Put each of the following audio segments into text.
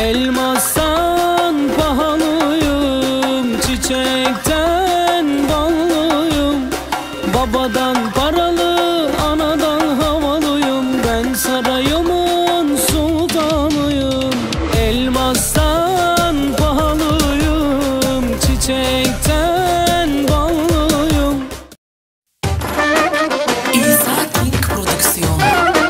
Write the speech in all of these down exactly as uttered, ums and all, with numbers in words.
Elmastan pahalıyım, çiçekten ballıyım. Babadan paralı, anadan havalıyım. Ben sarayımın sultanıyım. Elmastan pahalıyım, çiçekten ballıyım. İsa King Prodüksiyon.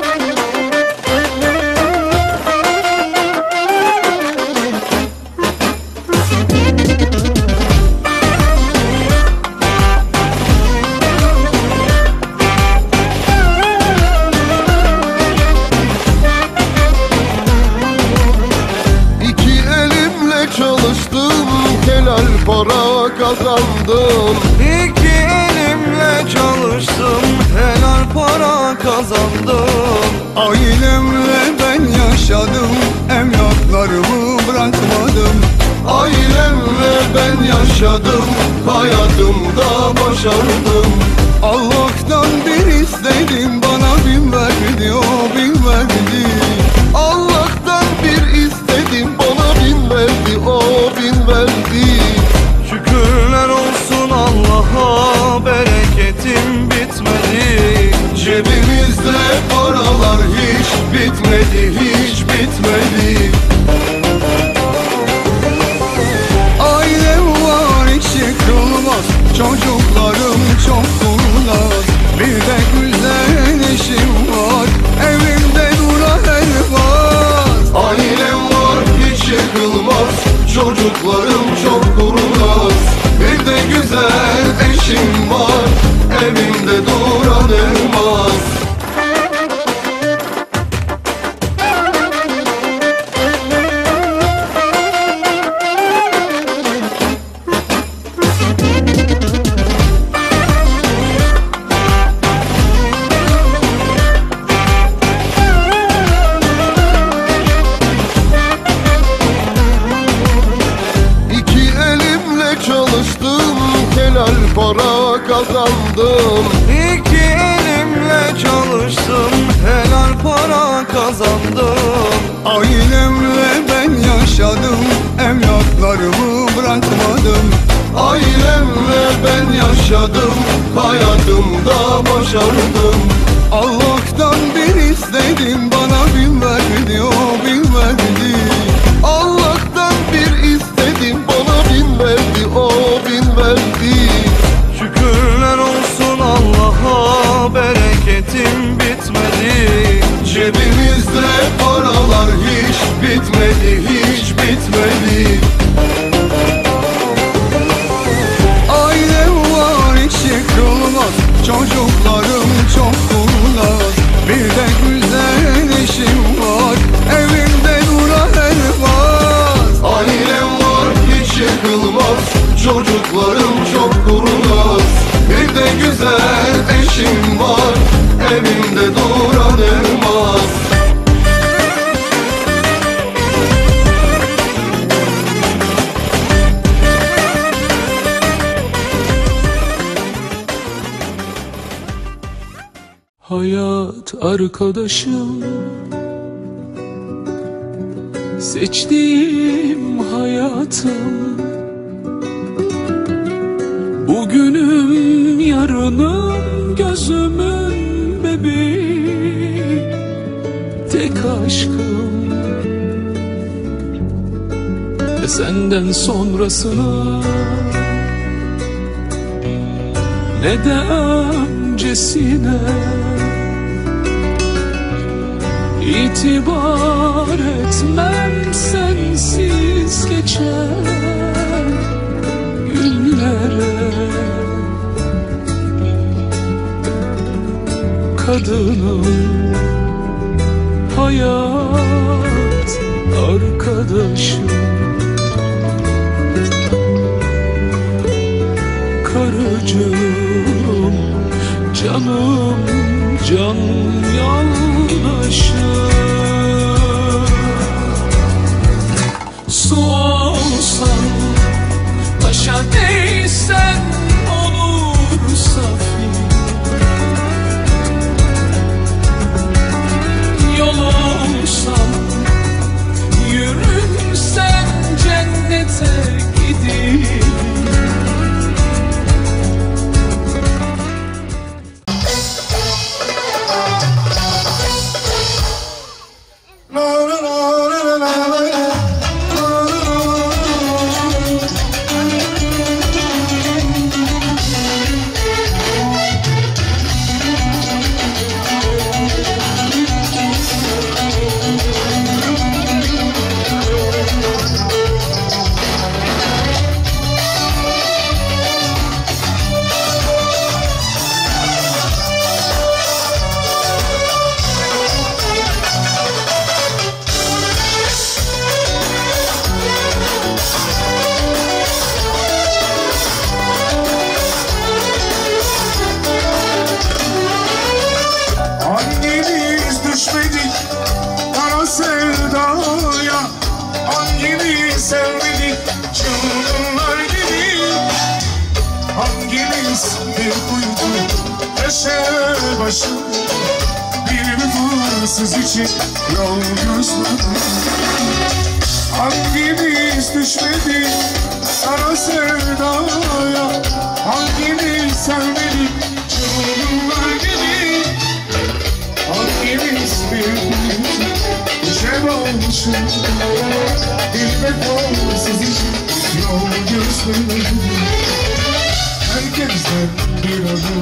Helal para kazandım. İki elimle çalıştım, helal para kazandım. Ailemle ben yaşadım, evlatlarımı bırakmadım. Ailemle ben yaşadım, hayatımda başardım. Allah'tan bir istedim, bana bin verdi, o bin verdi. Allah'tan bir istedim, bana bin verdi, o bin verdi. Şükürler olsun Allah'a, bereketim bitmedi. Cebimizde paralar hiç bitmedi, hiç bitmedi. Ailem var hiç yıkılmaz, çocuklarım çok kurnaz. Bir de güzel eşim var, evimde duran elmas. Ailem var hiç yıkılmaz, çocuklarım çok kurnaz. Bir de güzel eşim var, evimde duran elmas. Helal para kazandım. İki elimle çalıştım, helal para kazandım. Ailemle ben yaşadım, evlatlarımı bırakmadım. Ailemle ben yaşadım, hayatımda başardım. Allah'tan bir istedim, bana bin verdi, o bin verdi. Allah'tan bir istedim, bana bin verdi, o bin verdi. Şükürler olsun Allah'a, bereketim bitmedi. Cebimizde paralar hiç bitmedi, hiç bitmedi. Ailem var hiç yıkılmaz, çocuklarım çok kurnaz. Bir de güzel eşim var, evimde duran elmas. Ailem var hiç yıkılmaz, çocuklarım çok kurnaz. Bir de güzel eşim var, evimde duran elmas. Hayat arkadaşım, seçtiğim hayatım. Bugünüm yarınım, gözümün bebeği, tek aşkım. Ve senden sonrasını ne de öncesine İtibar etmem sensiz geçen günlere. Kadınım, hayat arkadaşım, karıcığım, canım, can yoldaşım. Su olsan, taşa değsen olur safi. Yol olsan, yürün köşe başı bir vefasız için yol gözledim. Hangimiz düşmedi sana sevdaya, hangimiz sevmedik çılgınlar gibi, hangimiz birbirimizi köşe başı bir vefasız için yol gözledim. Herkesten bir adım.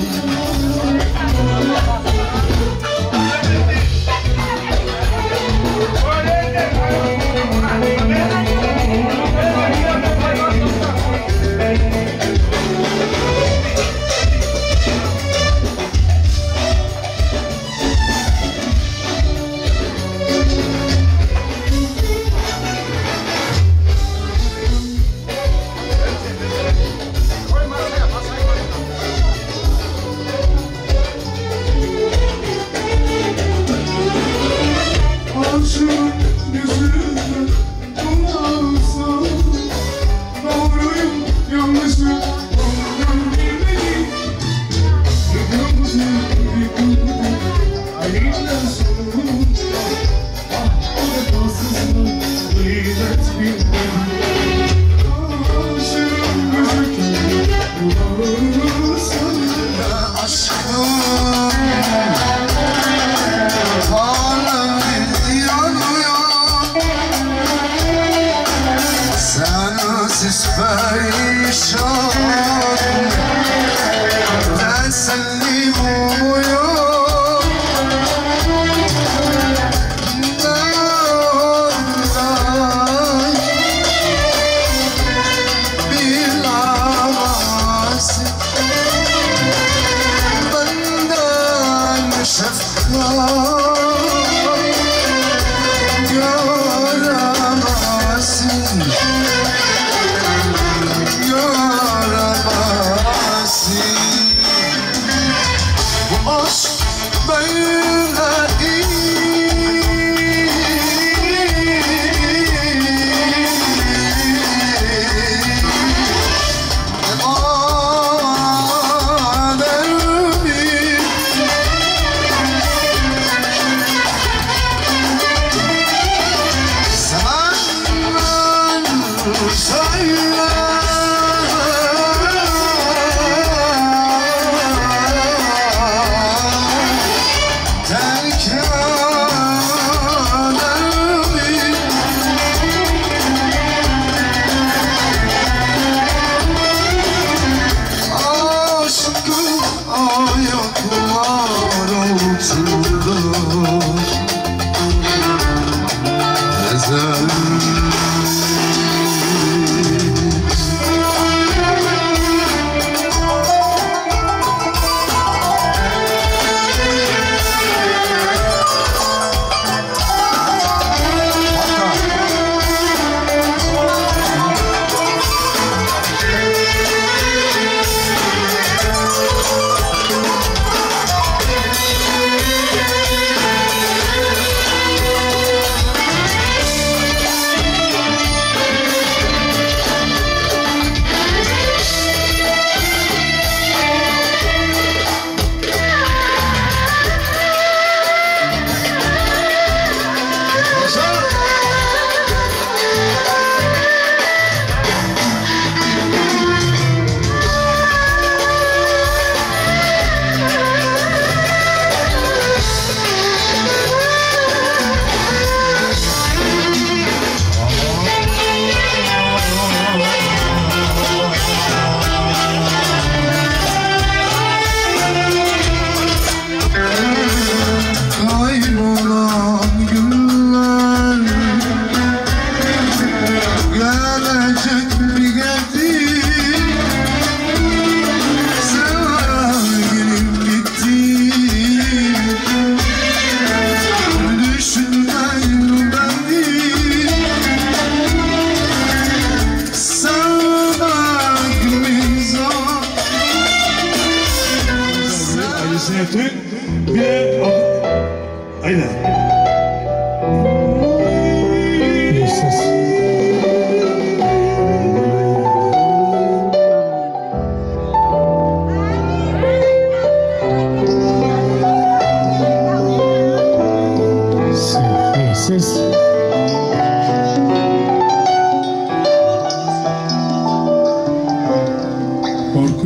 Ezel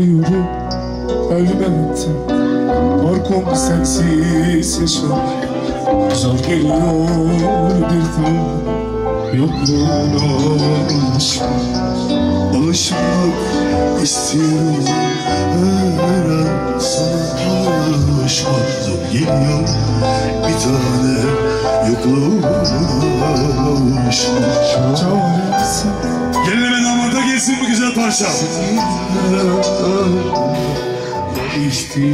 korkuyorum ölmekten. Korkum sensiz yaşamak zor geliyor bir tanem. Yokluğuna alışmak, alışmak istiyorum. Her an sana alışmak zor geliyor bir tane. Yokluğuna alışmak çaresi. Geline ve damada gelsin bu güzel parça. İhtiyacım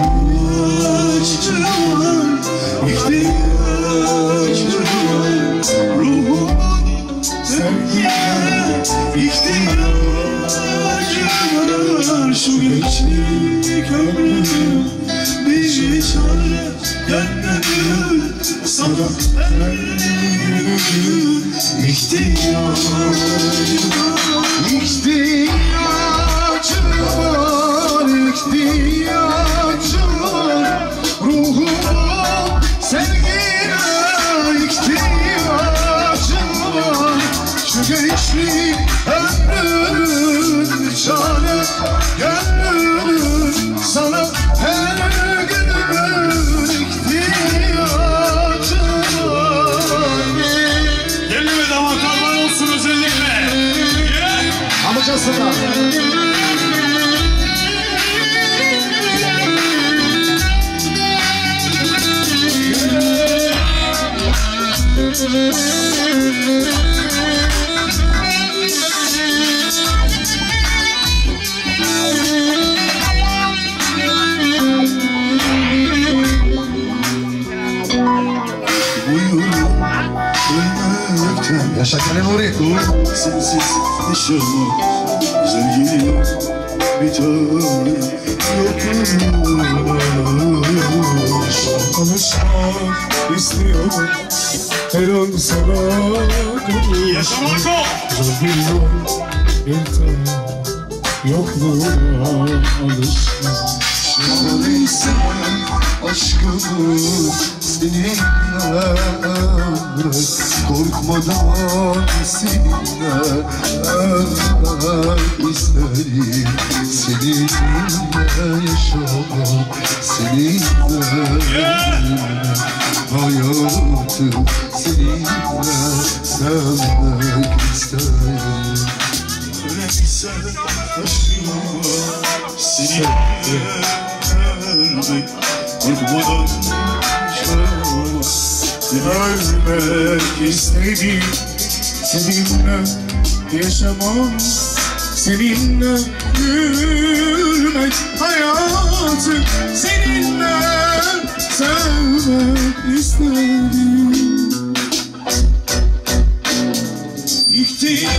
var, ihtiyacım var. Ruhumun sevgiye ihtiyacım var. Şu gençlik ömrüm bir çare gelmedi. Sana her gün ihtiyacım var. İhtiyacım var, ihtiyacım var. Ruhumun sevgiye ihtiyacım var. Şu gençlik ömrümün çare gönlümün sana her günümün ihtiyacım var. Geline ve damat armağan olsun özellikle. Amcasına. Yaşa Kenan Nuri. Sensiz yaşamak güzel geliyor bir tanem. Yokluğuna alışmak istiyorum. Her an sana Yaşamak kavuşmak o. zor geliyor bir tanem. Yokluğuna alışmak. Şahaneyse aşkımı seninle korkmadan seninle isterim. Seninle yaşamak, seninle hayatı, seninle sevmek isterim. Öyleyse aşkımı seninle korkmadan ölmek istedim. Seninle yaşamak, seninle yürümek hayatı, seninle sevmek istedim. İhtiyacım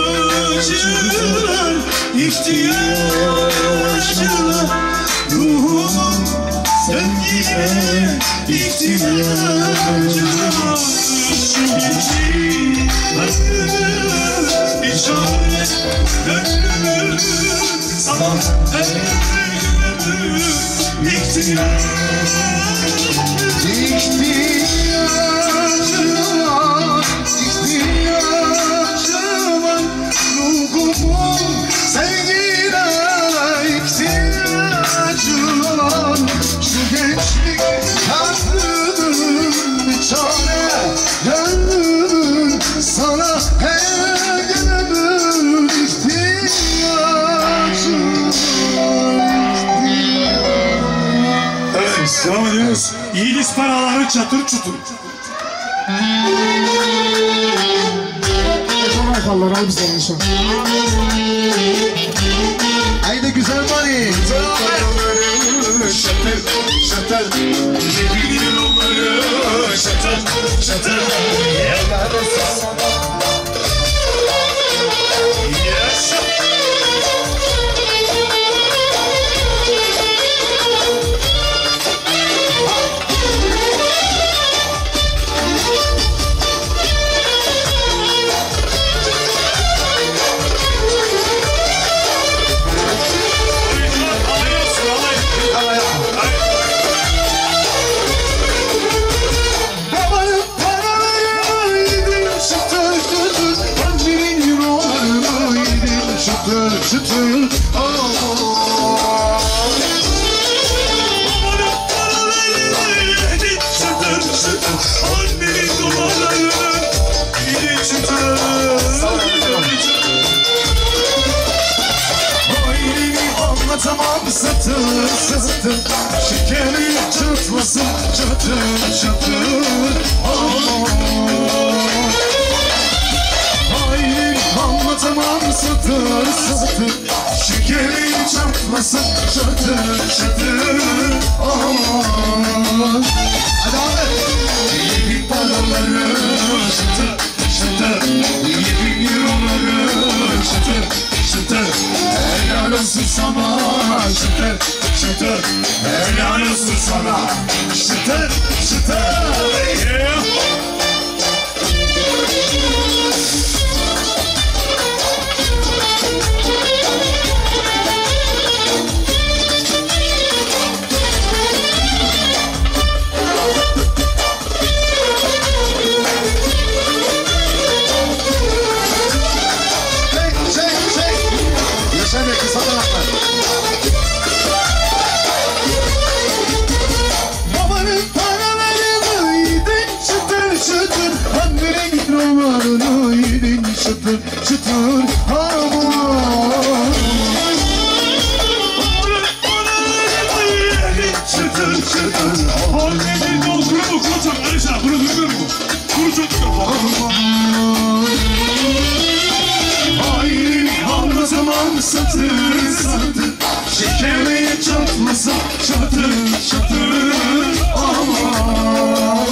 var, ihtiyacım var. Ruhumun sevgiye ihtiyacım var. Şu gençlik ömrümün bir çare gönlümün sana her günümün ihtiyacım. İhtiyacım var, ihtiyacım var. Ruhumun sevgiye ihtiyacım var. Şu gençlik ömrümün bir çare gönlümün sana her günümün ihtiyacım var. Evet, devam ediyoruz. Yiğidiz paraları çatır çutur. Yaşam aykalları al bizden yaşam. Haydi güzel Mani. Şatır, şatır, bir onları şatır, şatır. Çıtır çıtır, oh. çatır çatır aman. Hayır anlatamam satır satır, şekerim çatlasın çatır çatır aman. Hadi abi. Yedi paraları çıtır çıtır, yedi euroları çıtır çıtır. Helal olsun sana çıtır çıtır, helal olsun sana çıtır çıtır. Yeah. Babanın paralarını yedin çıtır çıtır, annenin mikrolarını yedin çıtır çıtır aman. Çıtır çıtır Annenin yol kuru mu kuru çok Alişan bunu duymuyor mu? Kuru çok aman. Hayır anlatamam satır satır, şekerliğe çatlasın çatır çatır aman.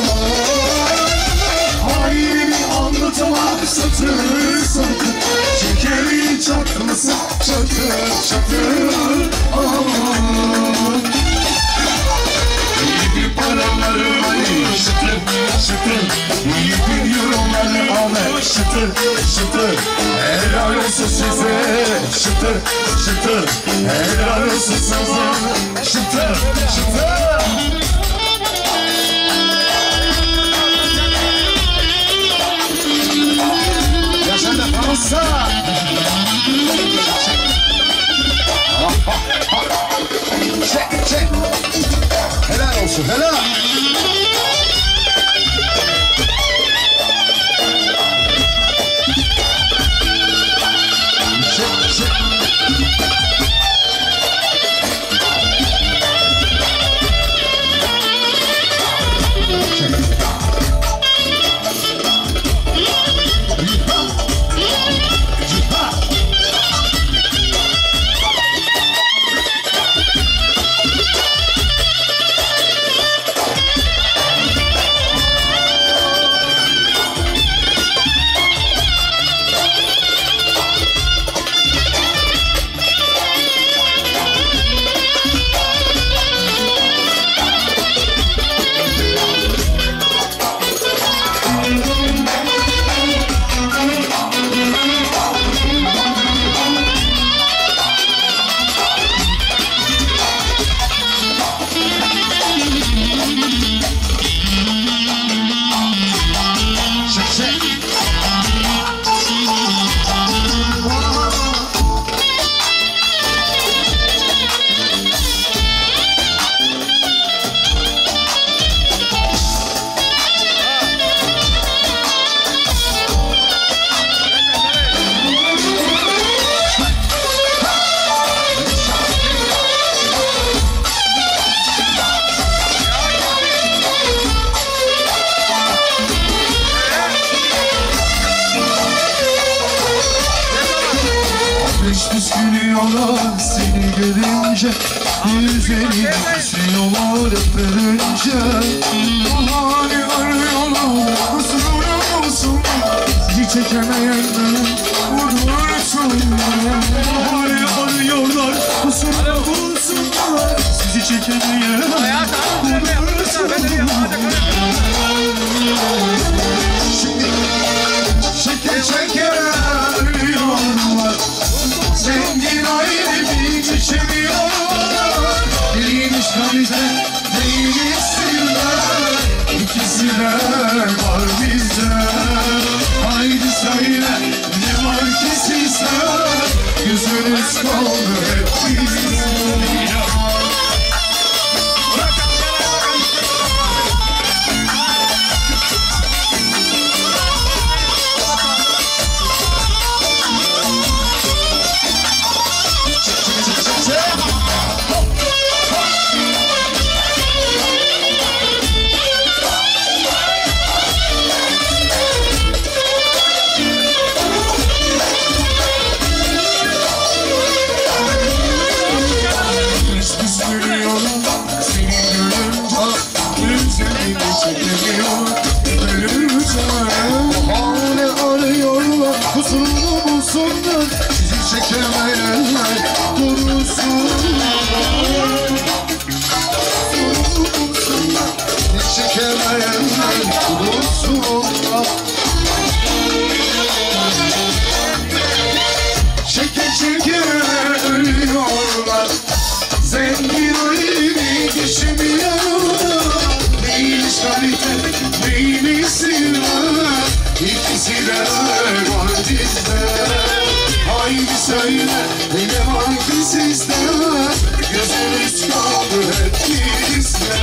Hayır anlatamam satır satır, şekerliğe çatlasın çatır çatır aman. Yedi paraları şıtır şıtır, yedi euroları alır şıtır şıtır. Helal olsun size şıtır şıtır, helal olsun size şıtır şıtır. Yaşa da Fransa. Çek çek. Helal olsun helal. Çek çek. Gülüyorlar seni görünce, yüzlerini kısıyorlar öpünce. Bahane arıyorlar kusuruna olsun, sizi çekemeyenler vurursun. Bahane arıyorlar kusuruna olsunlar, sizi çekemeyenler vurursun. Şimdi şeker şeker arıyorlar, zengin ayrı bir geçemiyorlar. Değilmiş kalite, değiliz sırlar, ikisi de var bizde. Haydi söyle, ne var ki sizde? Yüzü var bizde. Haydi söyle ne var ki sizde, gözünüz kaldı hep bizde.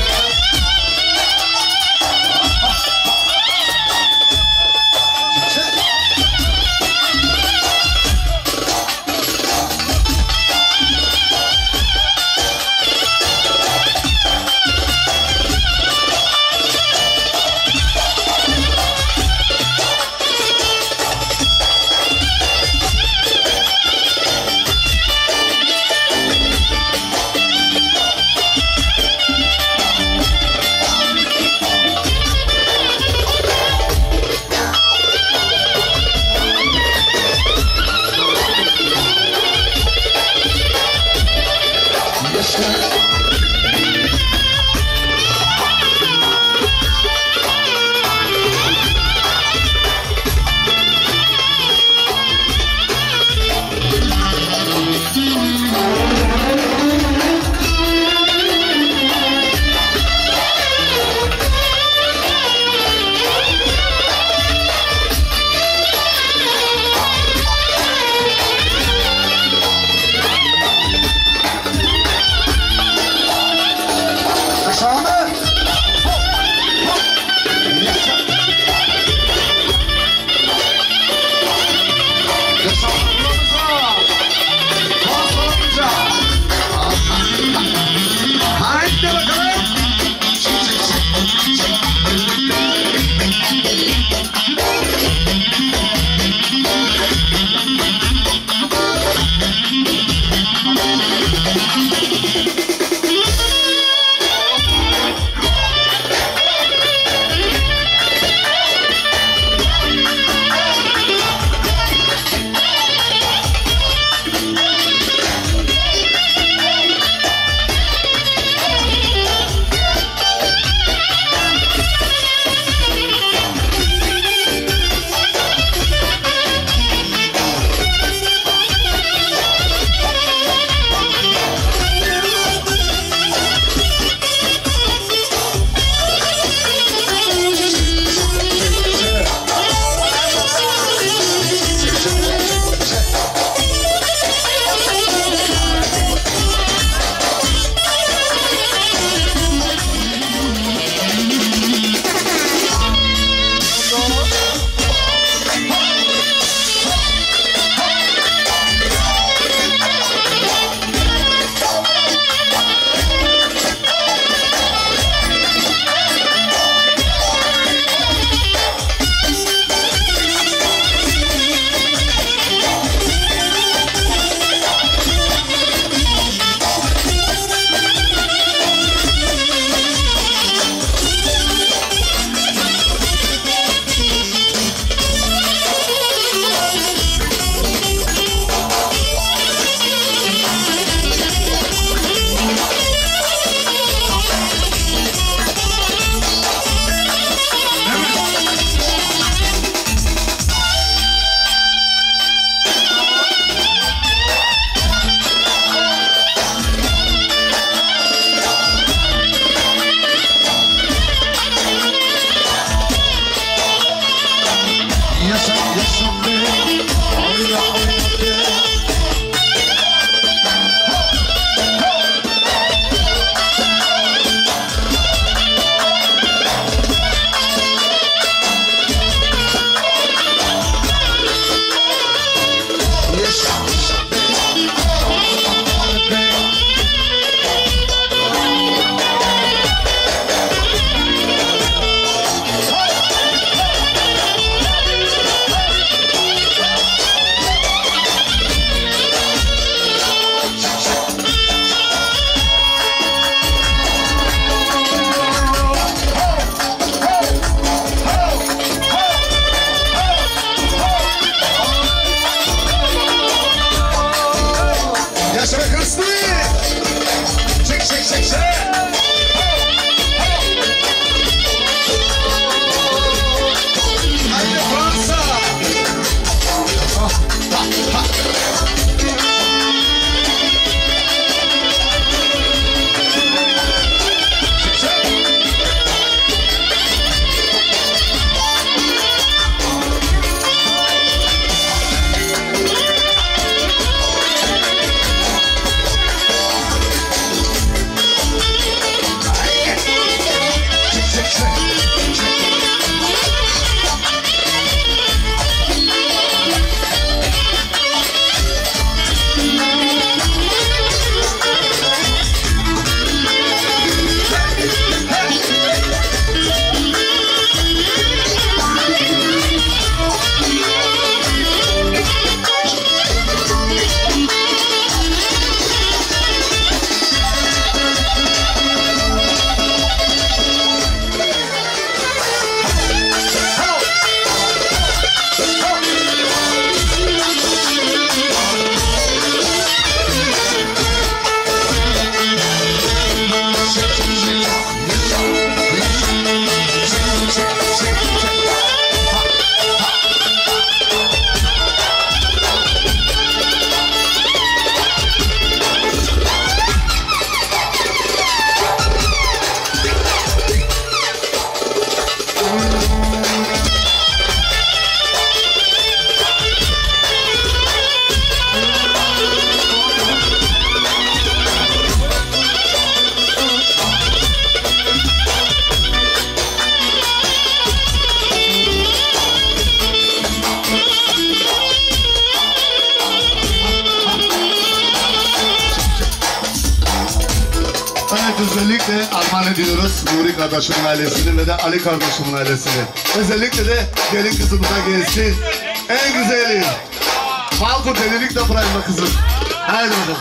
ediyoruz Nuri kardeşimin ailesini ve de Ali kardeşimin ailesini. Özellikle de gelin kızımıza gelsin. En güzeli. Falco delilik de bırakma kızım. Haydi bakalım.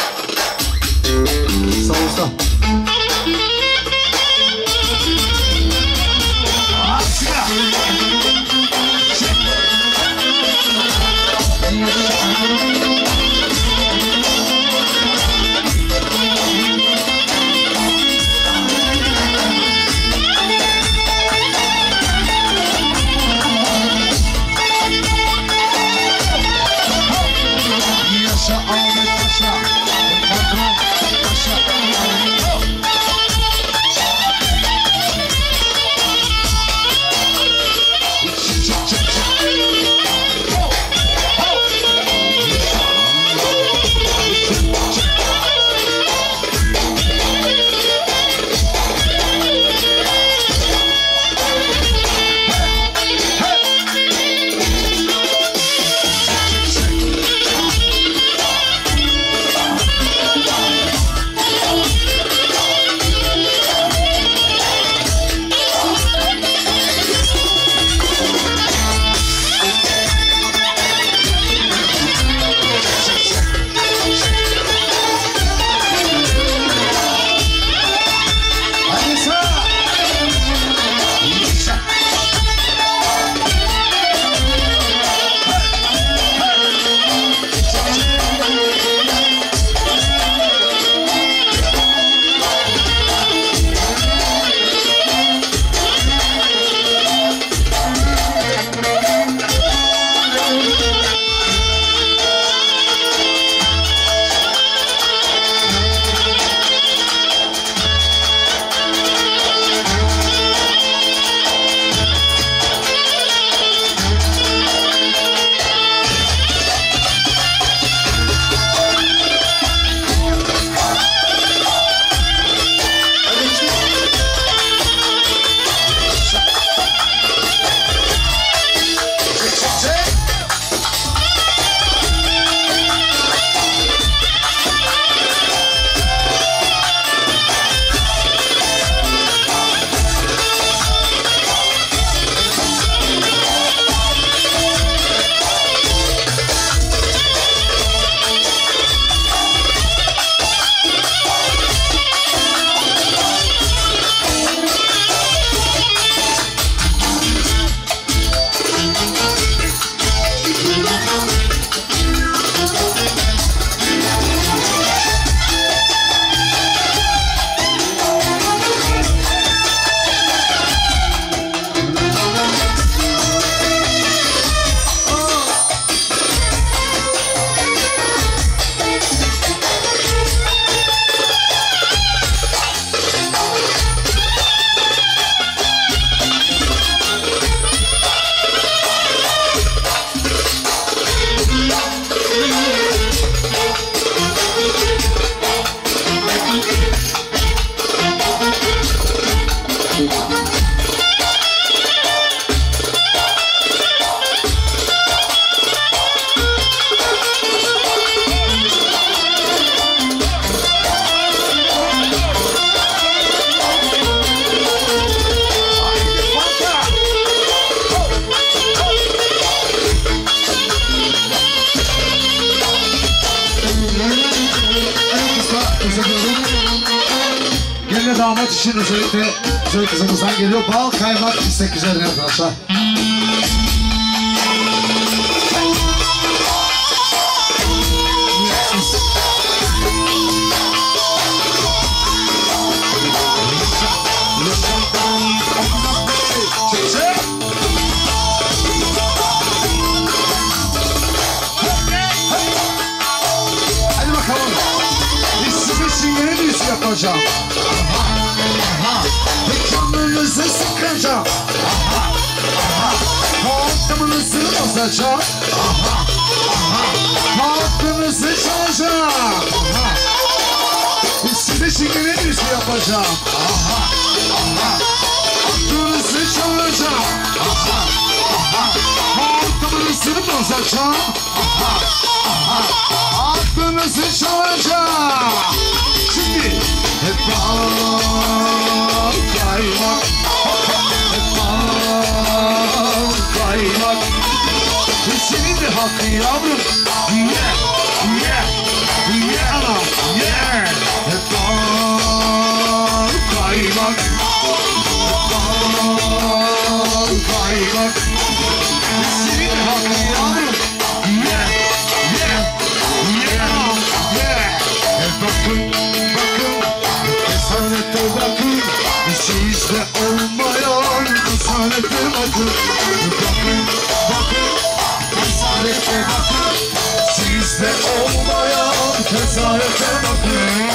Sağ olsun. Gelinle damat için özellikle güzel kızımızdan geliyor. Bal kaymak istek üzerine arkadaşlar. Hadi bakalım. Biz size şimdi ne diyorsun yapacağım? Aha, aha. Canınızı sıkacağım. Aha, aha. Hakkımınızı bozacağım. Aha, aha. Hakkınızı çalacağım. Aha. Biz size şimdi ne diyorsun yapacağım? Aha, aha. Hakkınızı çalacağım. Aha, aha. Hakkımınızı bozacağım. Aha, aha. Hakkınızı çalacağım. Şimdi hep bal kaymak, hep bal kaymak. Senin de hakkın yavrum. Yeah, yeah, yeah anam, yeah. Hep bal kaymak, hep bal kaymak. Senin de hakkın yavrum. Yeah, yeah, yeah anam, yeah. Hep bakın, bakın, esarete bakın. Sizde olmayan esarete bakın. Bakın, bakın. Esarete bakın, sizde olmayan esarete bakın.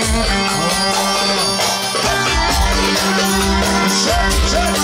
Çek, çek.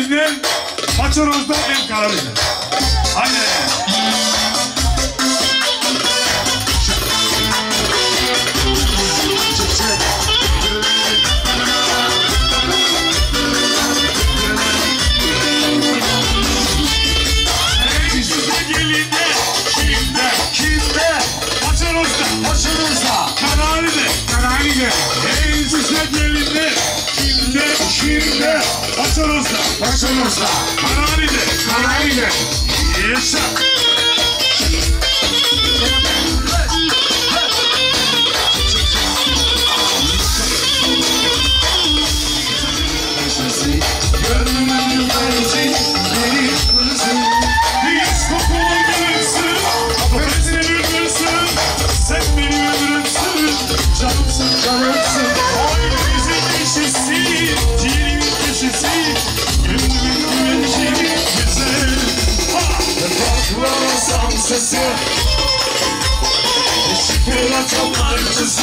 gelinden, Paçoroz'da en kararıydı. Hadi. Kimde? Paçoroz'da. Paçoroz'da. Karani'de. Karani'de. Yaşa. Gönlümün versin, beni kırsın. Hiç kokulu gelirsin, kafesini bilirsin. Sen beni öldürürsün, canımsın, Canımsın. ailemizin neşesi, dilimin neşesi, gönlümün güvenci, güzel. Patlamasam sesi. Şükürler çok acısı,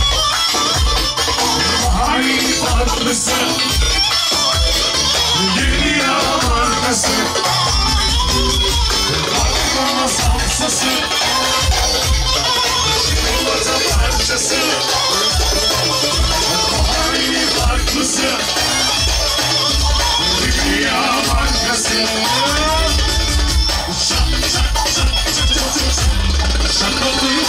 hain farklısı. Yeni markası, patlamasam sesi. Şükürler parçası, hain farklısı. Dünya markası. Şak şak şak şak şak şak. Şakatıyım.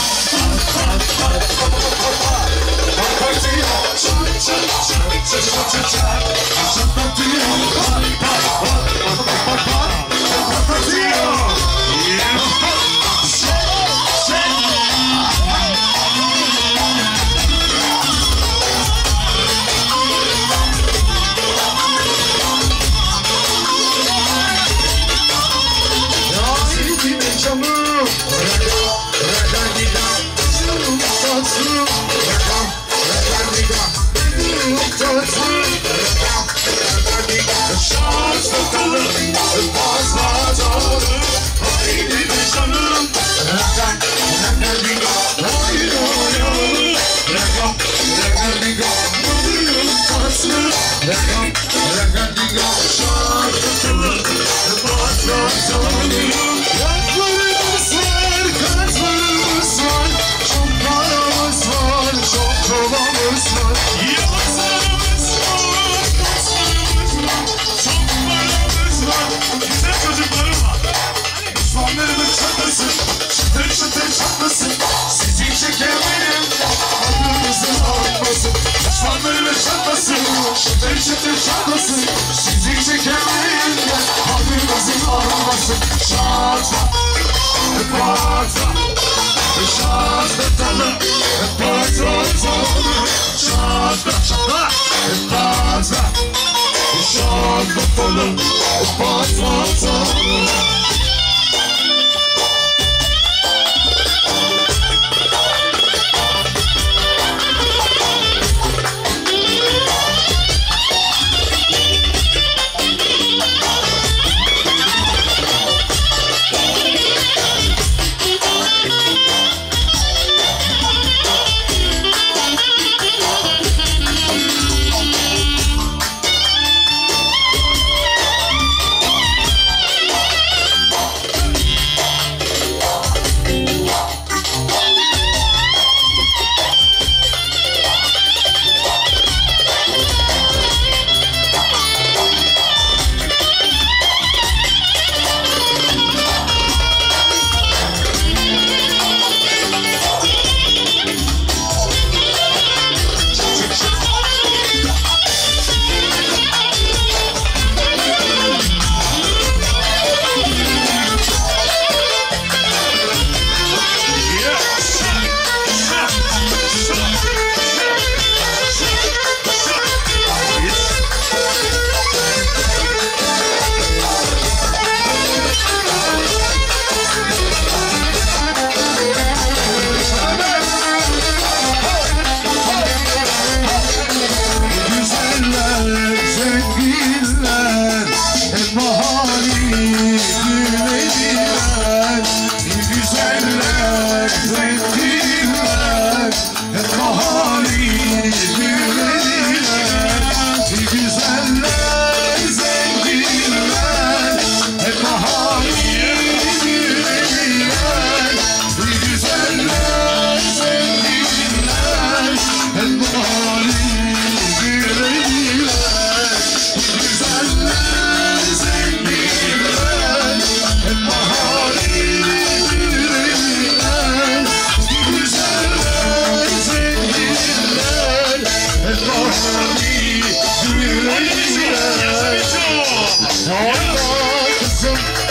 Yaklarımız var, kanatlarımız var. Çok paramız var, çok kovamız var. Yalnızlarımız var, dostlarımız var, çok paramız var, güzel çocuklarım var. Düşmanlarımız çatlasın, çıtır çıtır çatlasın, sizi çekemedim, adınızı almasın. Düşmanlarımız çatlasın, çıtır çıtır çatlasın, sizi çekemedim, adınızı almasın. Çatla, patla, çatlatalım, patlatalım. Çatla, çatla, patla, çatlatalım, patlatalım.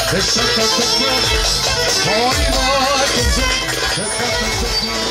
Şakatıklı oyna kızım. Şakatıklı.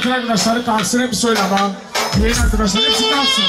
bakın arkadaşları kalksın hep söyle ama. Yayın arkadaşlar hepsi kalksın.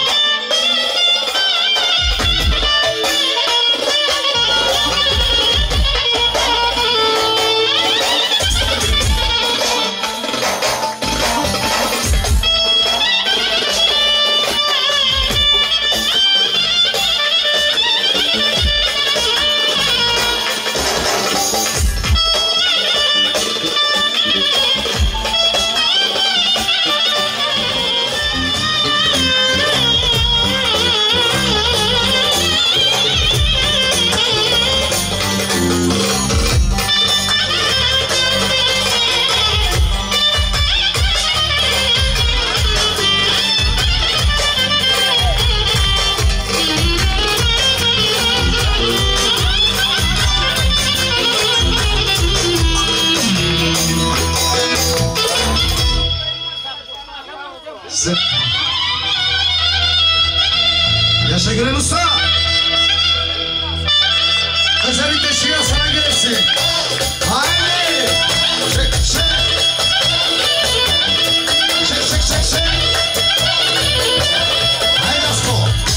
Yaşa Gülen Usta. Özellikle şiir sana gelsin. Haydi. Çek çek. Çek çek çek çek. Haydi Asko.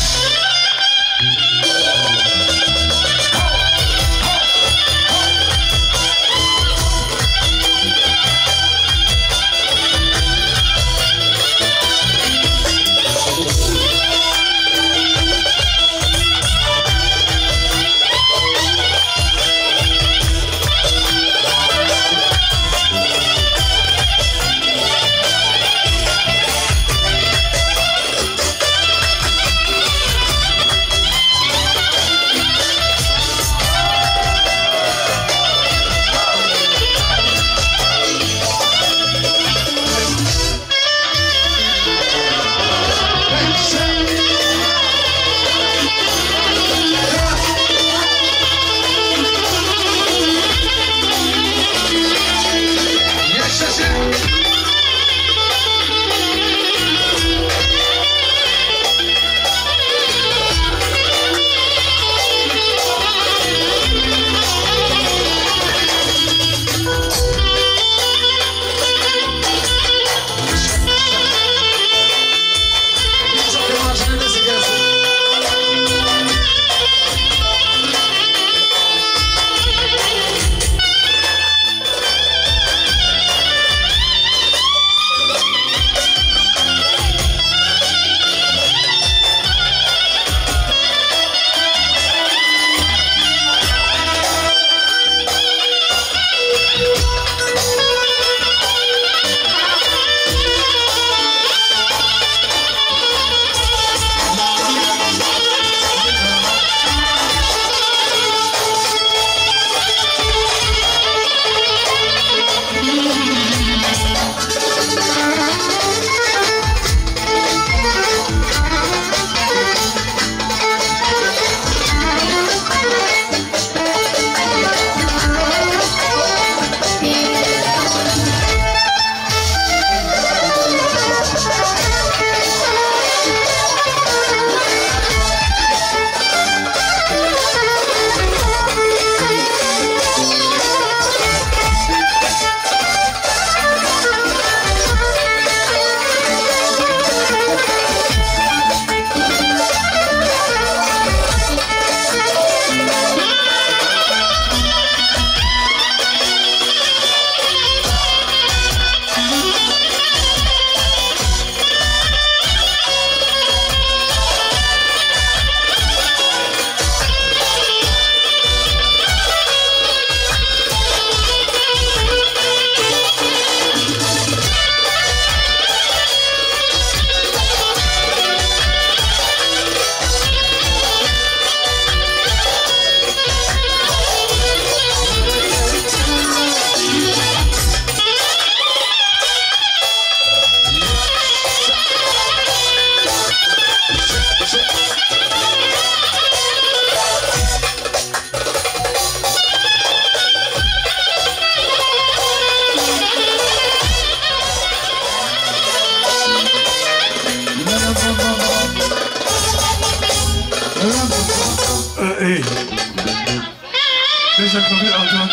Hey. Beş dakika bir alacağım.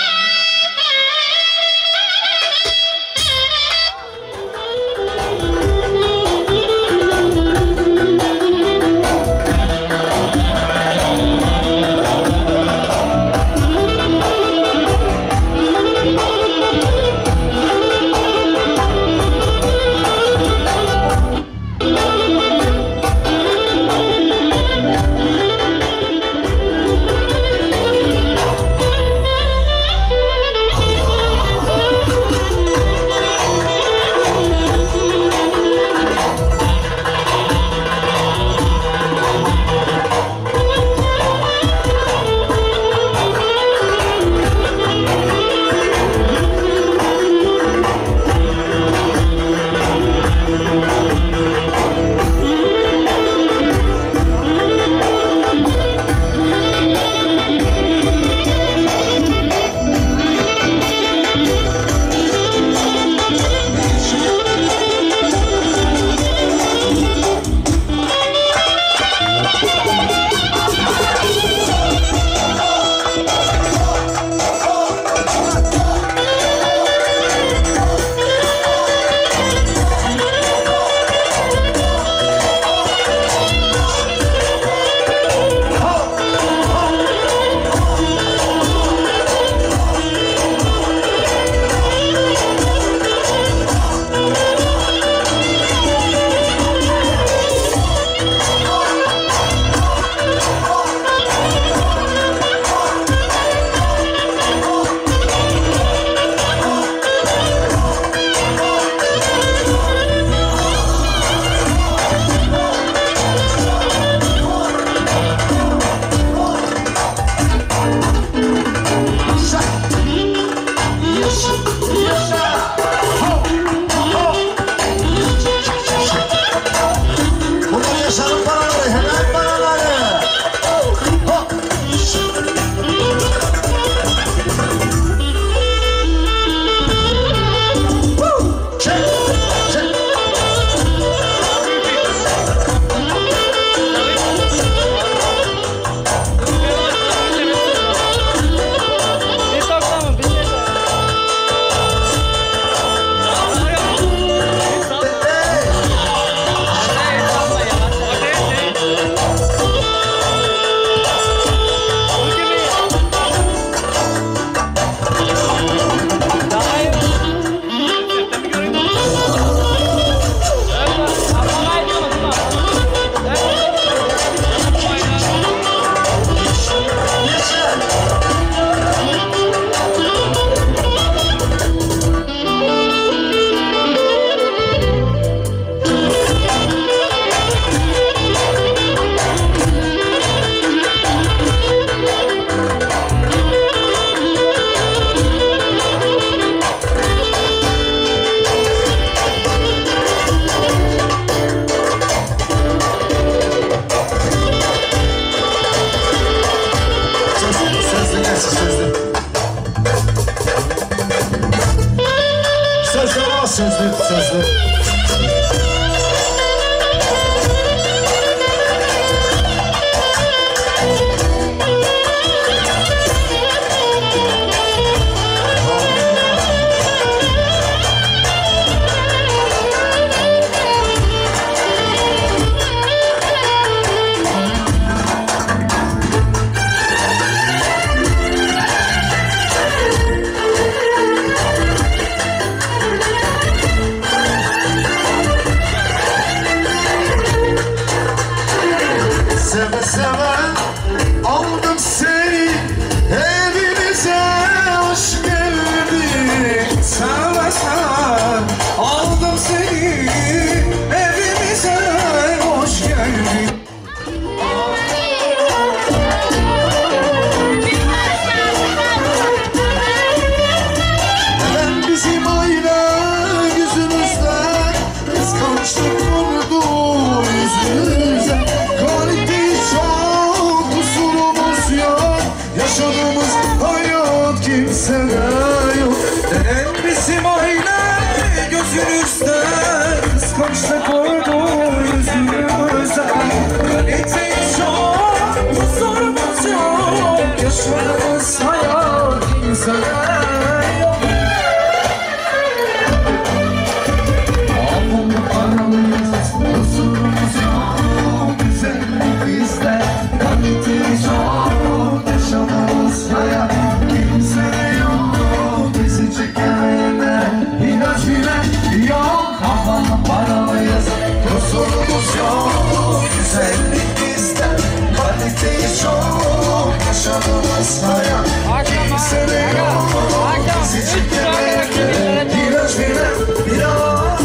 yolumuz yok. Güzellik bizden, kaliteyi çok. Yaşadığımız hayat kimse de yok. Biz için demekle biraz bilmem biraz.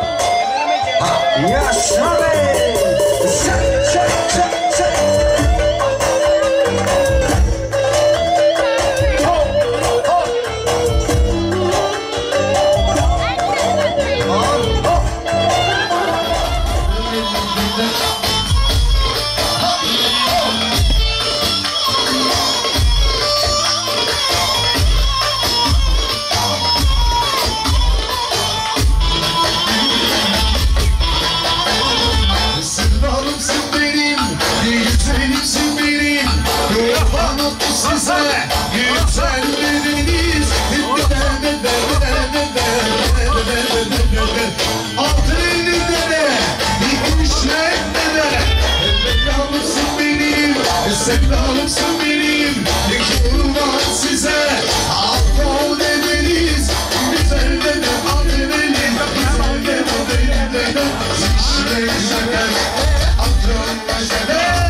Yaşa be. Sen sen sen sen. Sevdalımsın benim, yıkıyorum ben size. Affol dediniz, güzel de de ademelim. Güzel de de benim de de, şişle şeker, aklımda şeker.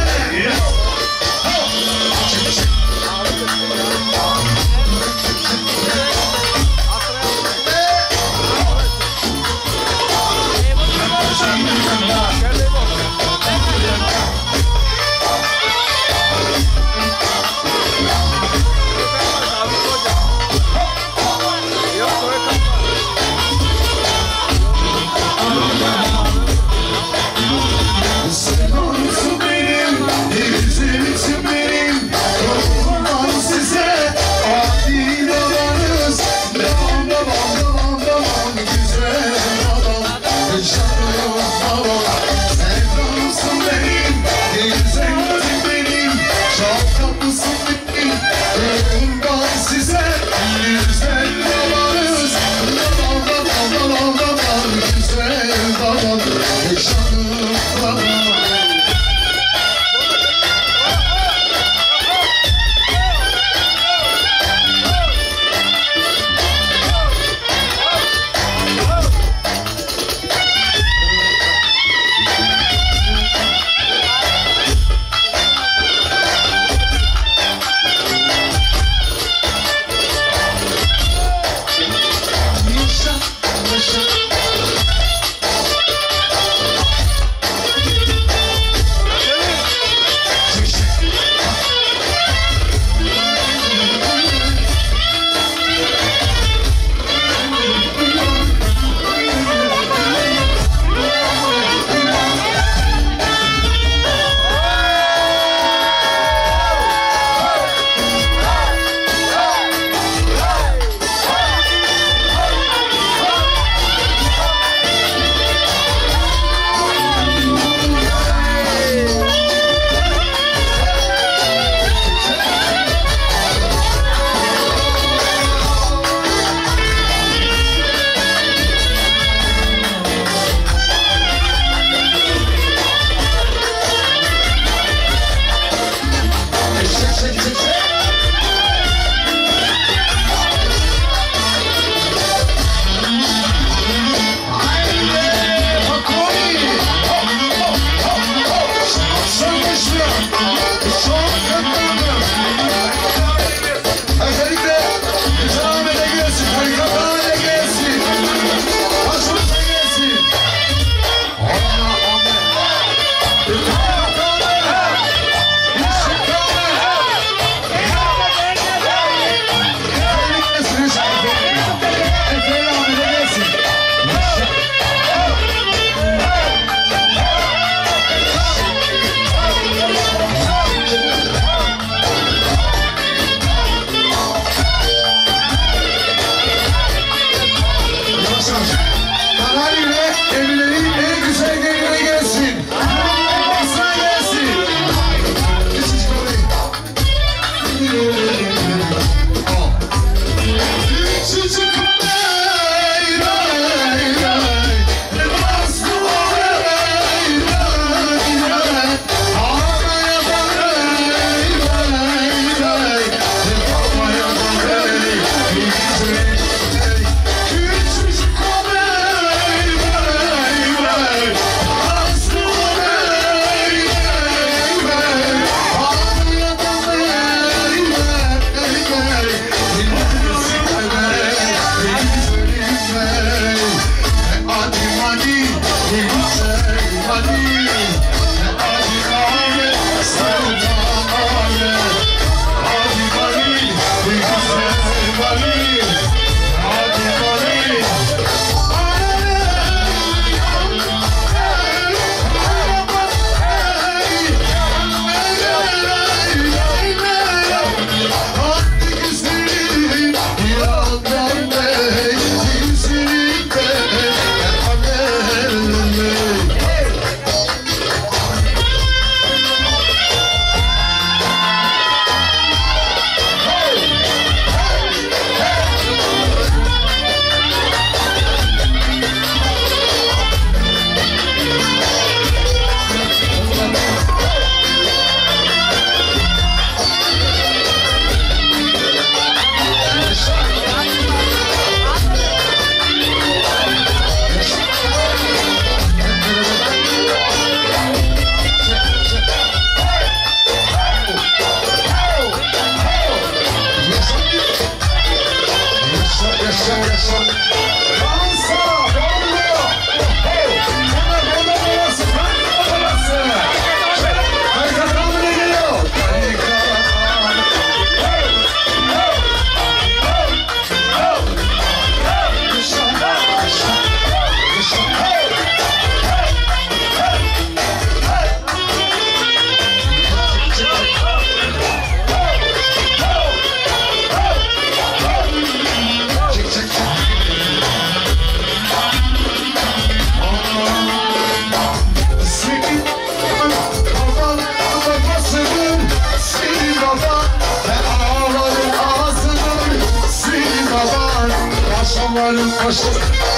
başım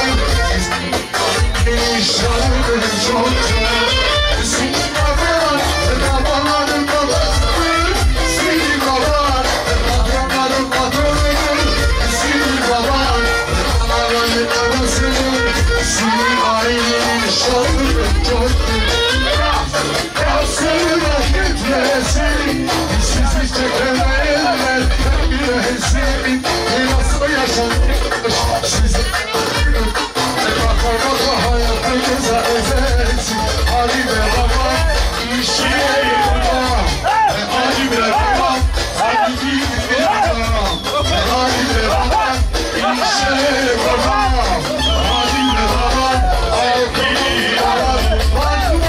İnşallah çok senin baban, babaların babası senin baban, patronların patronu senin baban, babaların babası senin ailenin inşallah çok Yapsana gitmesin Sizi çekemeyenler Bilesin Nasıl yaşanmış Sizi Baka baka hayatınıza ezersin Ali be baba İşi baba Ali be baba Ali be baba Ali be baba İşi baba Ali be baba Ali be baba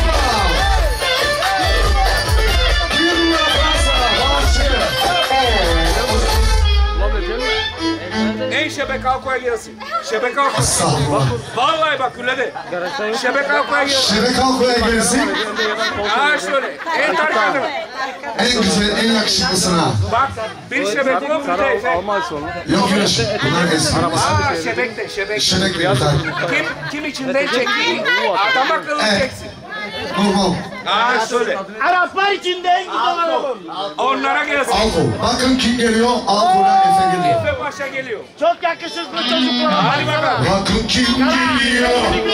Ey şebek Alko'ya gelsin. Şebek Alko. Vallahi bak Gülede. Şebek Alko'ya gelsin. Şebek Alko'ya gelsin. Aa şöyle. En tarkanı. En güzel, en yakışıklısına. Bak bir şebek yok mu? Yok yok. Bunlar eski. Aa şebek de şebek. Şebek bir tane. Kim, kim içinden çekti? Adam akıllı Evet. çeksin. Normal. Aa şöyle. Araplar içinde en güzel arabam. Onlara gelsin. Alko. Bakın kim geliyor? Alko'dan Efe geliyor. Efe Paşa geliyor. Çok yakışıklı çocuklar. Hadi bakalım. Bakın kim geliyor?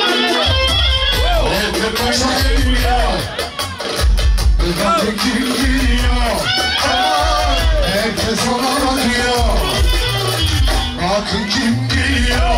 Efe Paşa geliyor. Bakın kim geliyor? Herkes ona bakıyor. Bakın kim geliyor?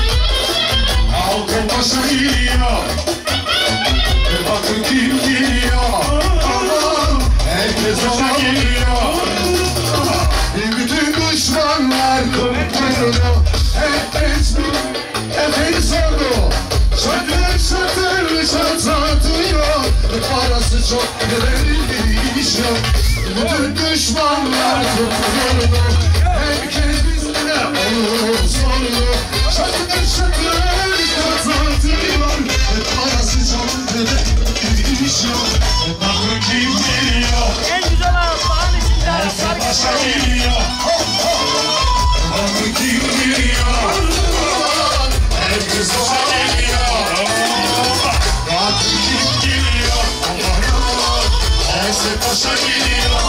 Alko Paşa geliyor. Bakın kim geliyor? Herkes ona geliyor. Bütün düşmanlar kurtuluyor. Herkes Efe'yi sordu. Şatır şatır şatlatıyor. Parası çok verilmiş yok. Bütün düşmanlar kurtuluyor. Herkes bizimle onu soruyor. Şatır şatır şatlatıyor. Parası çok verilmiş yok. Bakın kim geliyor? En güzel arabağın içinde Araplar Paşa geliyor. Bakın kim geliyor? Herkes ona geliyor. Bakın kim geliyor? Herkes Paşa geliyor.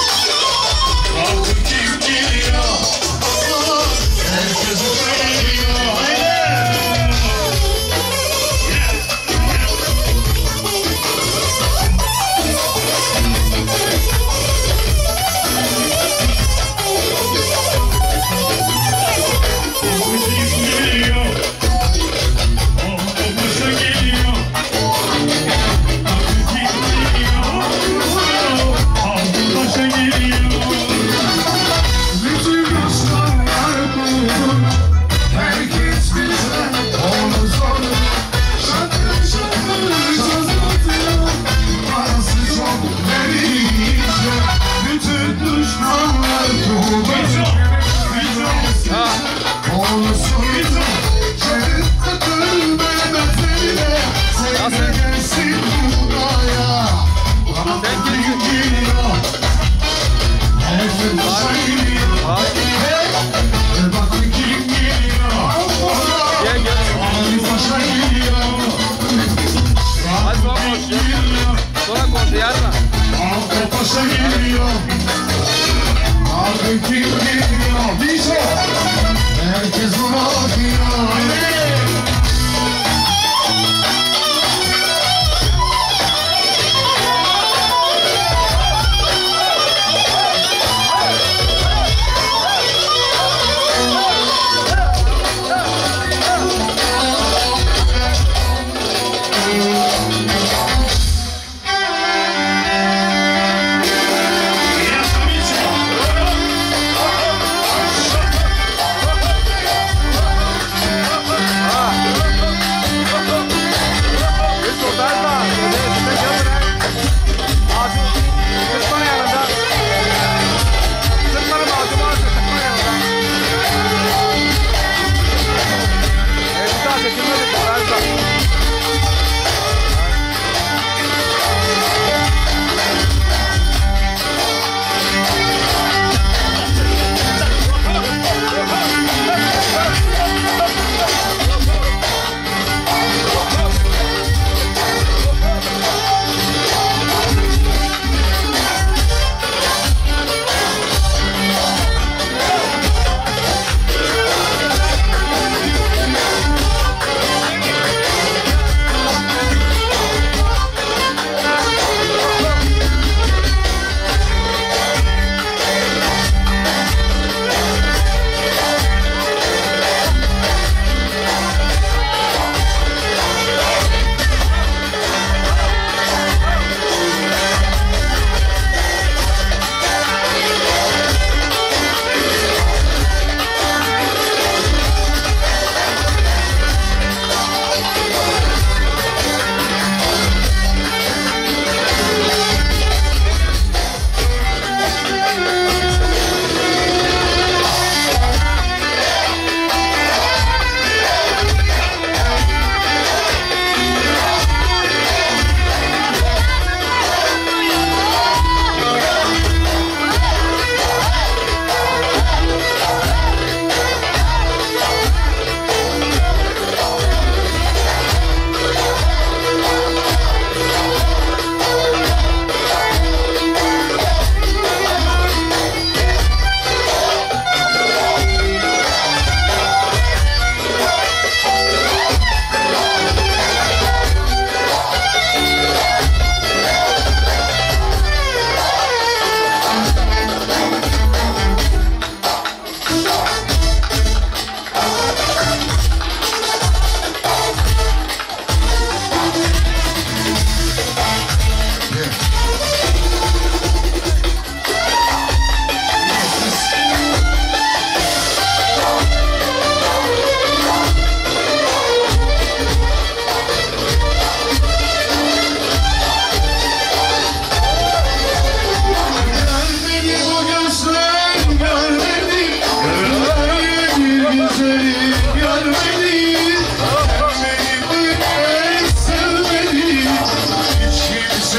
Bakın kim geliyor? Herkes ona geliyor. Herkes buna bakıyor.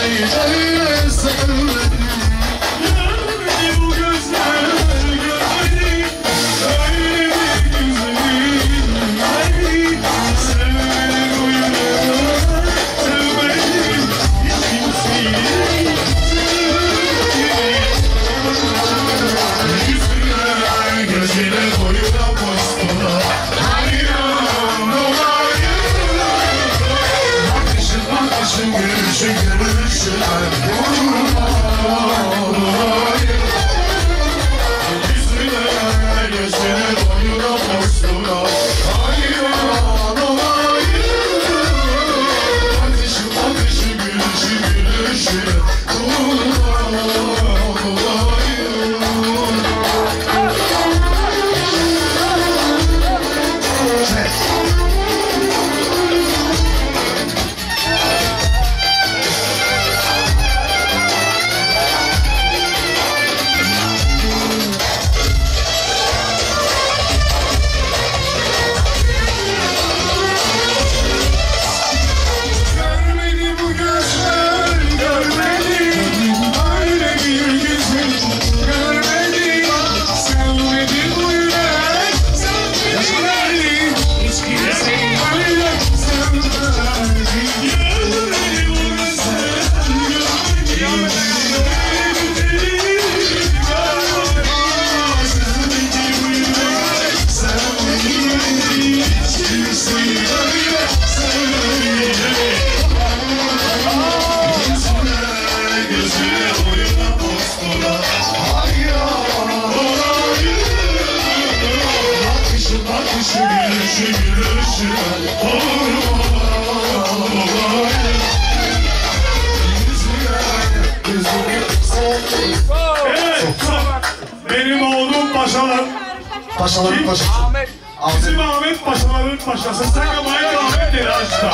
böyle sevmedim. Görmedi bu gözler, görmedi öyle bir güzelim. Ay, sevmedim bu yüreği, sevmedim hiç kimseyi. Yüzüne, gözüne, boyuna, postuna, hayran olayım. Bakışın, bakışın, gülüşün, gülüşün, olayım. Yüzüne, gözüne, boyuna, postuna, hayran olayım. Bakışın, bakışın, gülüşün, gülüşün, olayım. Görmedi bu gözler, görmedi öyle bir güzel, görmedi, sevmedi bu yürek, sevmedi, hiç kimseyi böyle sevmedi. Görmedi bu gözler, görmedi, sevmedi bu yürek, sevmedi, hiç kimseyi böyle sevmedi. Gözüne, boyuna, postuna, hayran olayım. Bakışı, bakışı, gülüşü, gülüşü, olayım. Yüzüne, gözüne, Evet. Benim oğlum paşalar. Paşaların paşası. Ahmet. Bizim Ahmet paşaların paşası. Sakamayın Ahmet dedi aşkta.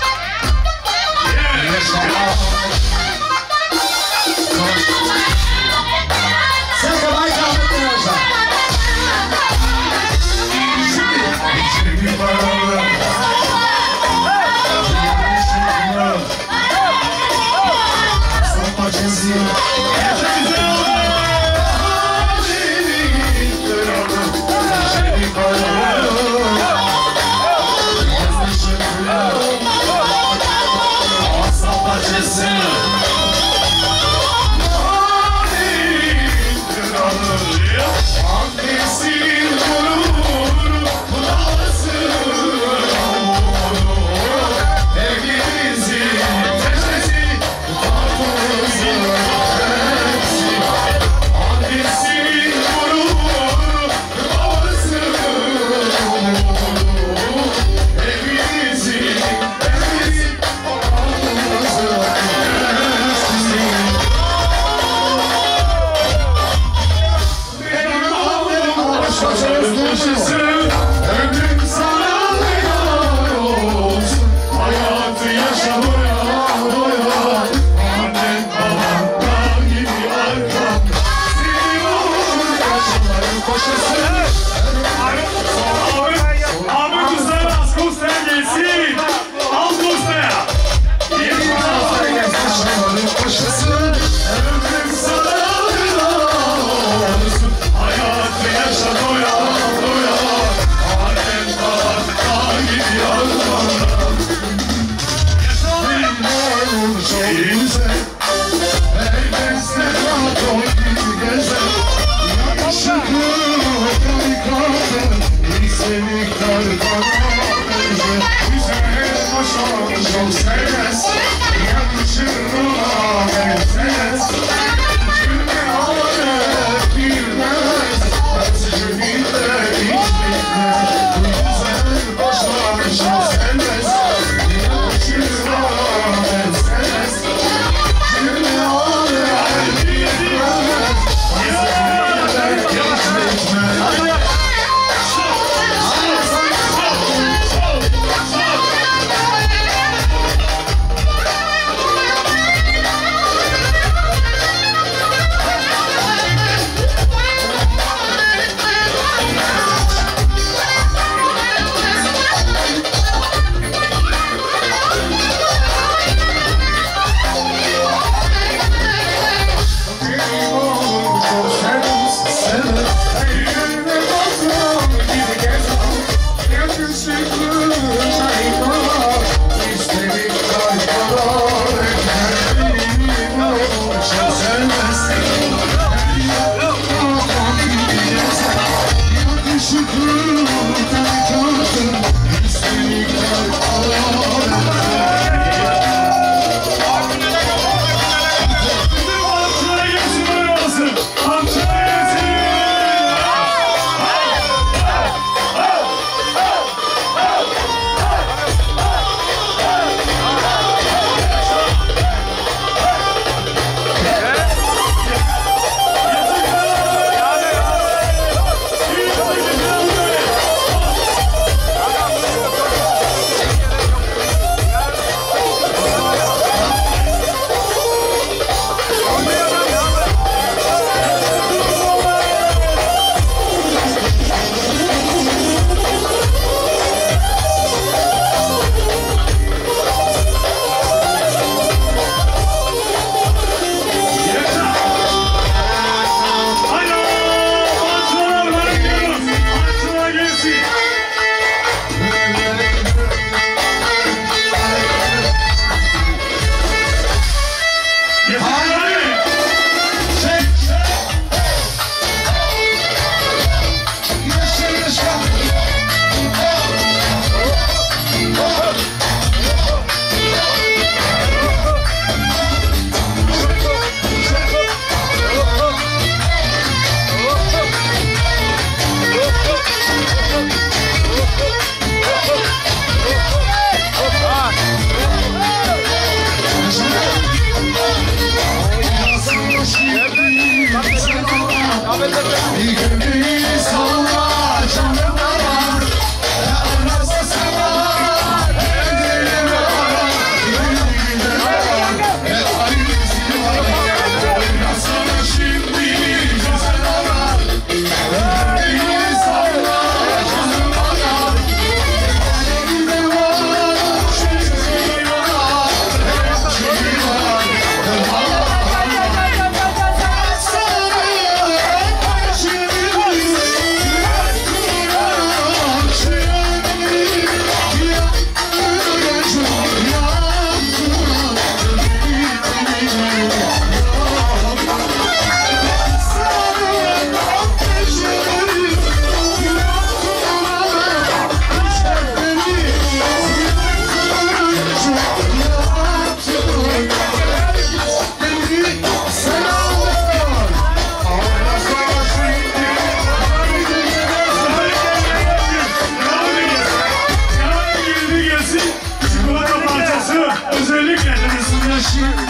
Sen kabay kahvettin yaşa. bir paralı. Sapma çizgi. Bir paralı. Sapma çizgi. Ömrüm sana yar olsun. Hayatı yaşa doya doya. Annen baban gibi arkam. Seni vurur yaşaların koşası. Ahmet Usta'ya az Kosta'ya gelsin. Az Kosta'ya. Yaşaların koşası. Ömrüm sana yar olsun. Hayatı yaşa doya doya. Annen baban gibi arkam. Şeyimize herkesle rahat ol gibi gezer. Yakışıklı kalikadır, iyi sevdiklerden benzer. Güzel başa çok sevmez, yakışır ona benzer.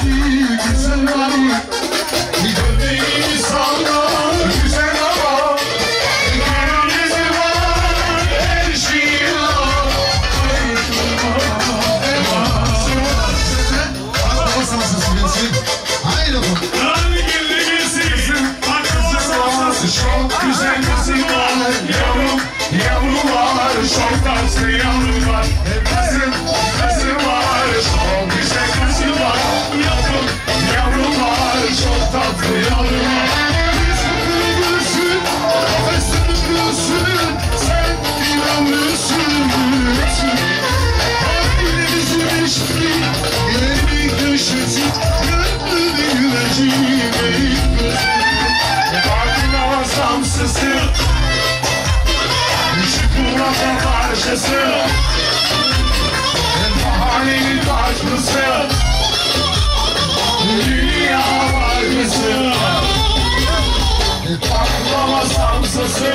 güzel Ali. Göbeğini salla güzel ama. Gönlünüzü var her şeyi var. Haydi bakalım. Hadi geldi gelsin. Çok güzel kızım var yavrum, yavrum var. Çok tatlı yavrum var. Kızım, kızım var. Çok güzel kızım var yavrum, yavrum var. Çok tatlı yavrum var. Kızım gülsün, kızım gülsün. Sen inanırsın, gülsün. Kalbimizin eşki, yerin köşesi. Gönlümün güveci, benim gözüm. Farkına zamsızı, çikolata parçası, mahallenin taşlısı, dünya markası. Baklava samsası,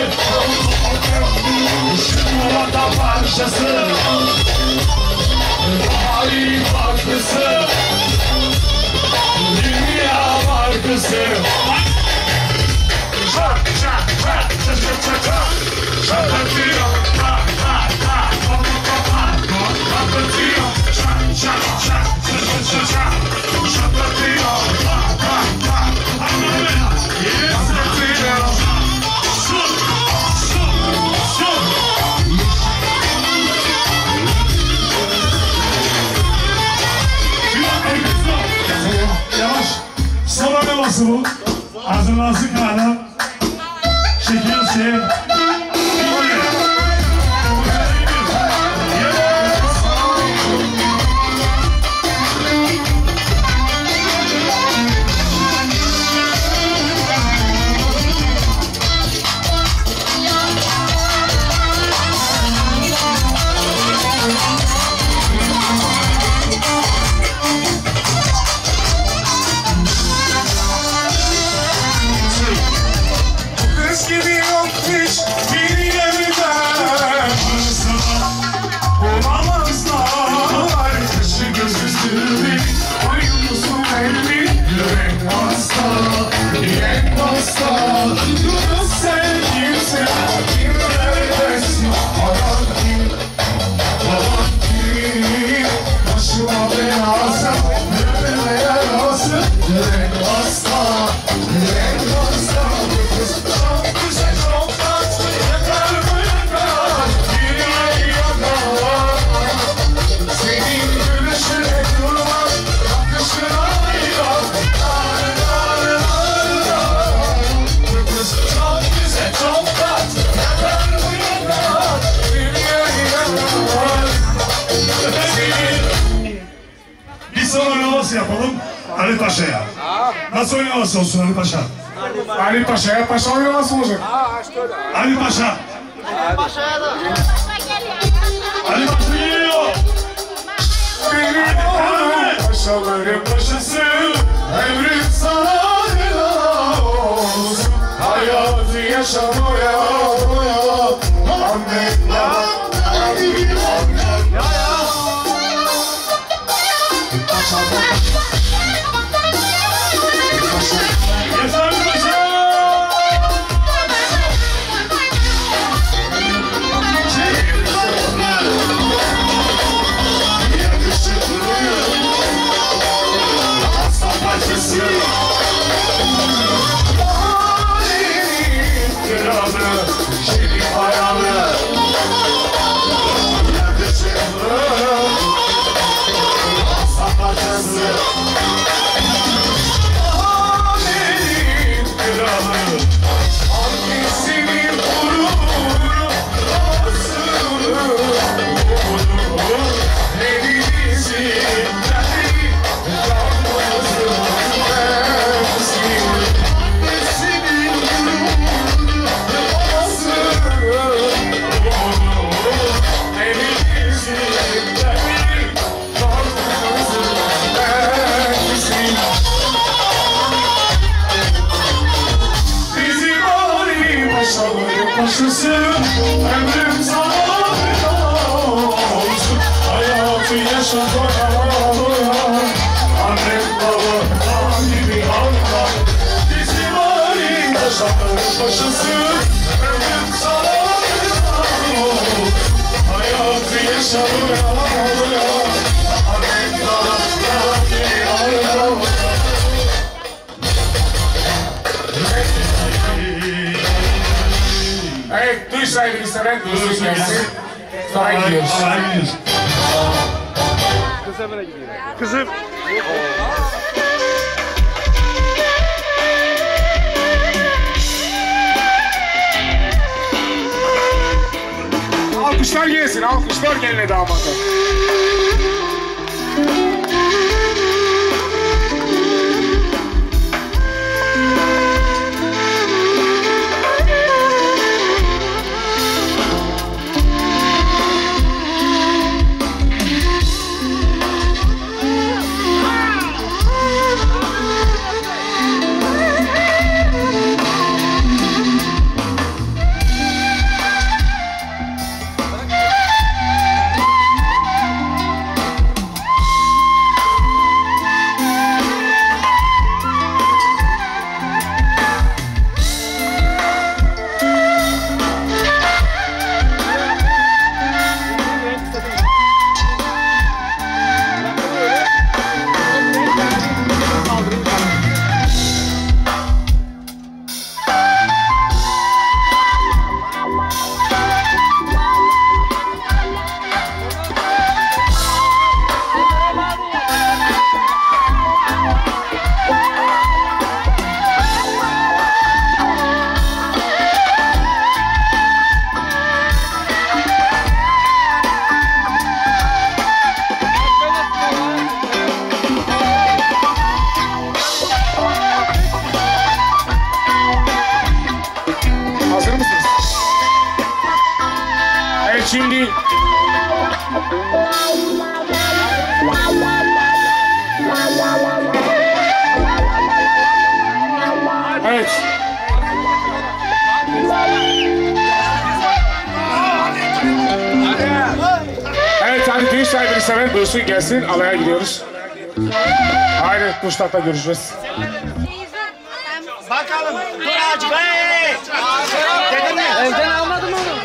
çikolata parçası, mahallenin taşlısı, dünya markası. Yavaş. Sonra ne bası bu? Hazırlansın kahve. Şekil şey. Kız gibi yokmuş bir yerden. Bulamazlar. Kaşı gözüstü oyunlusun elli. Yürek hasta, yürek hasta. Yunus sevgimse kim neredesin? Aman kim, aman kim? Başıma belası, yüreğime yarası. Yürek hasta, yürek hasta. Çok güzel, çok tatlı, yakar mı yakar? Dünyayı yakar. Senin gülüşüne durmaz, bakışına ayırar. Çok güzel, çok tatlı, yakar mı yakar? Dünyayı yakar. Bir son oynaması yapalım Ali Paşa'ya. Nasıl oynaması olsun Ali Paşa? Ali Paşa'ya paşa oynaması olacak. Ali Paşa. Ali Paşa geliyor. Benim paşaların paşası, emrim sana helal olsun. Hayatı yaşamaya doya, anne babam, anne Yes Ali Paşa. yakışıklı, hasta Şanlı başısı ömrüm sana hayatı yaşamaya Evet, duy sahibini seven duysun gelsin. Sonra gidiyoruz. Kızımına gidiyor. Kızım. Alkışlar gelsin, alkışlar geline damada. Şimdi evet. Evet, hadi düğün sahibini seven duysun gelsin, alaya gidiyoruz. Haydi Kuşlak'ta görüşürüz. Bakalım. Dur Hacı Bey. Evden almadım onu.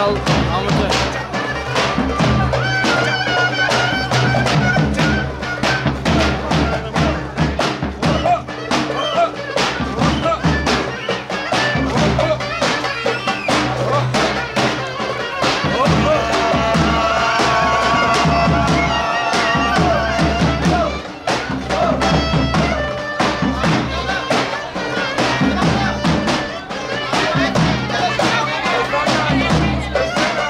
Al Ahmet'e. Hey!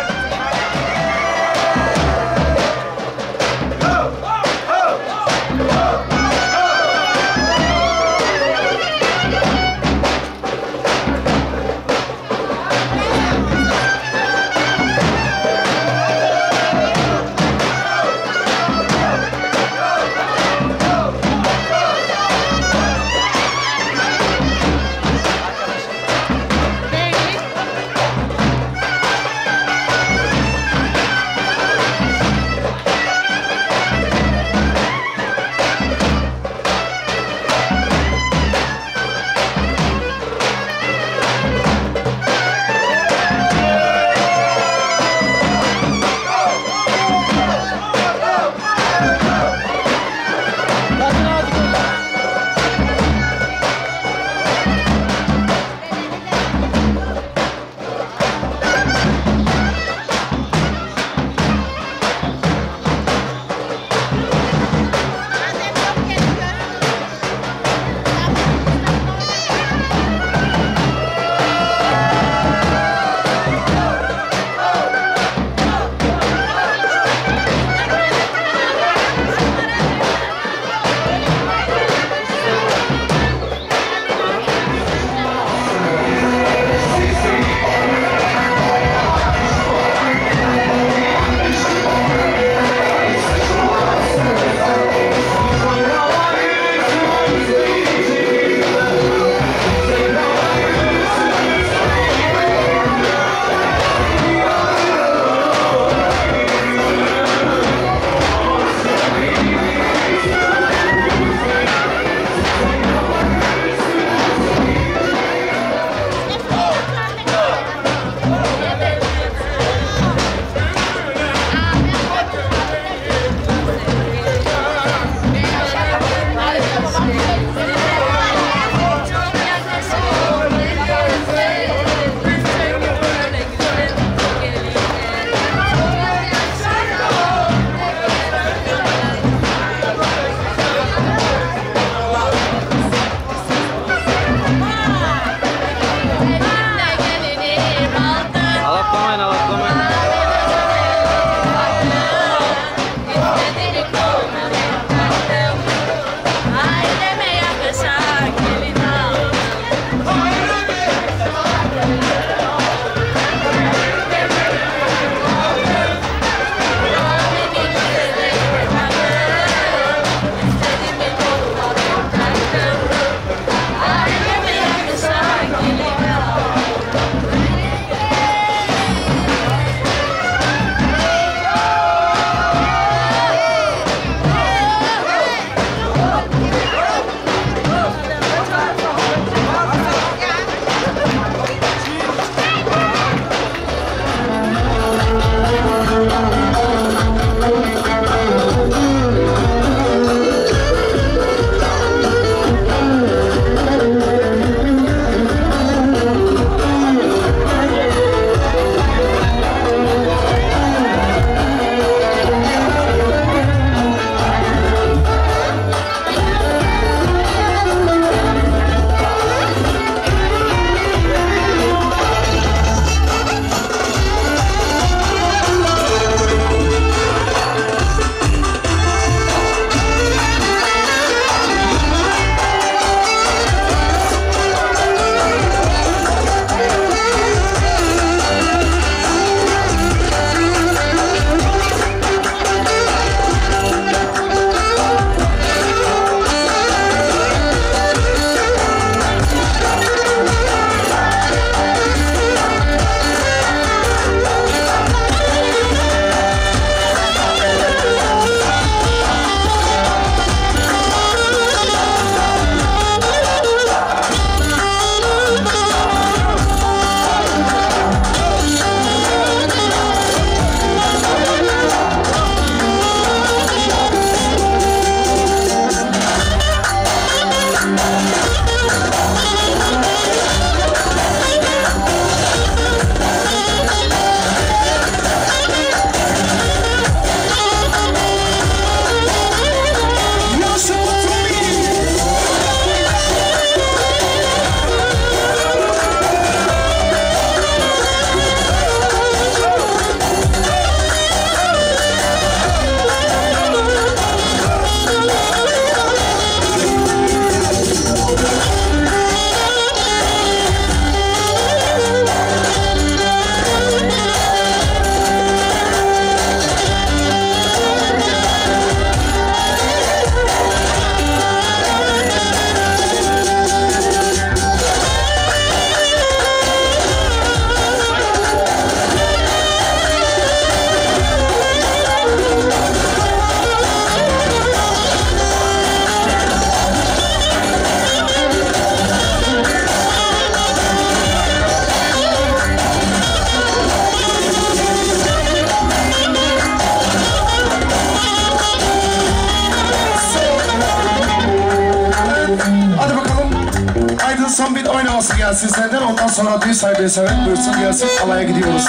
havası gelsin senden. Ondan sonra düğün sahibi seven buyursun gelsin. Alaya gidiyoruz.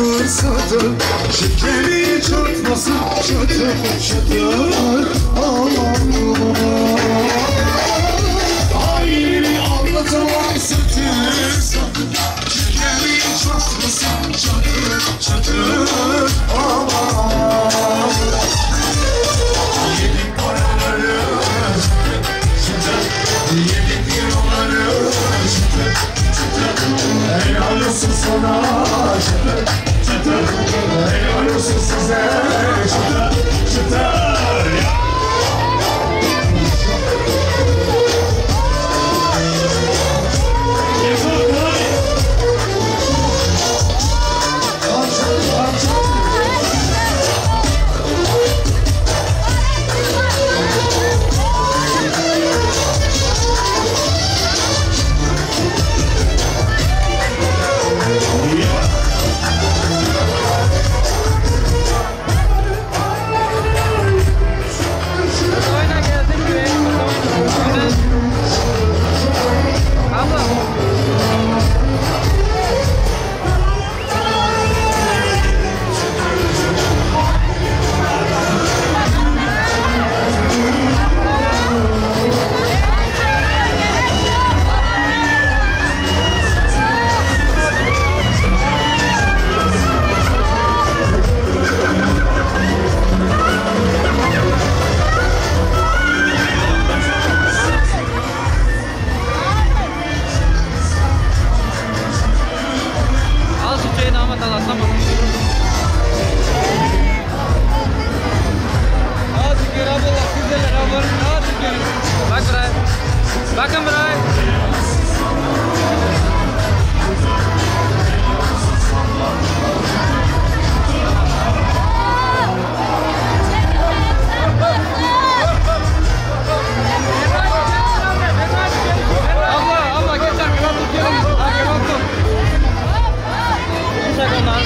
fırsatı şekeri çatmasın çatır çatır aman halini anlatamam satır satır şekeri çatmasın çatır çatır aman yedik paraları yedik yolları helal olsun sana çıtır çıtır helal olsun size çıtır çıtır Bakın buraya. Allah Allah geçer kebap tutuyorum. Ha kebap tut. Bir sekundan.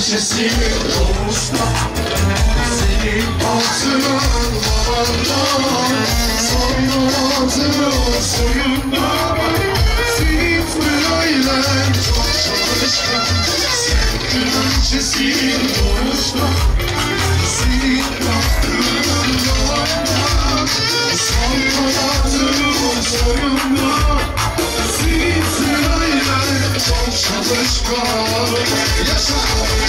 incesin doğuşta. Senin altının babandan, soyunatının soyundan. Senin fırlayla çok çalışkan. Sen incesin doğuşta. Senin altının babandan, soyunatının soyundan. Senin fırlayla çok çalışkan. Yaşa!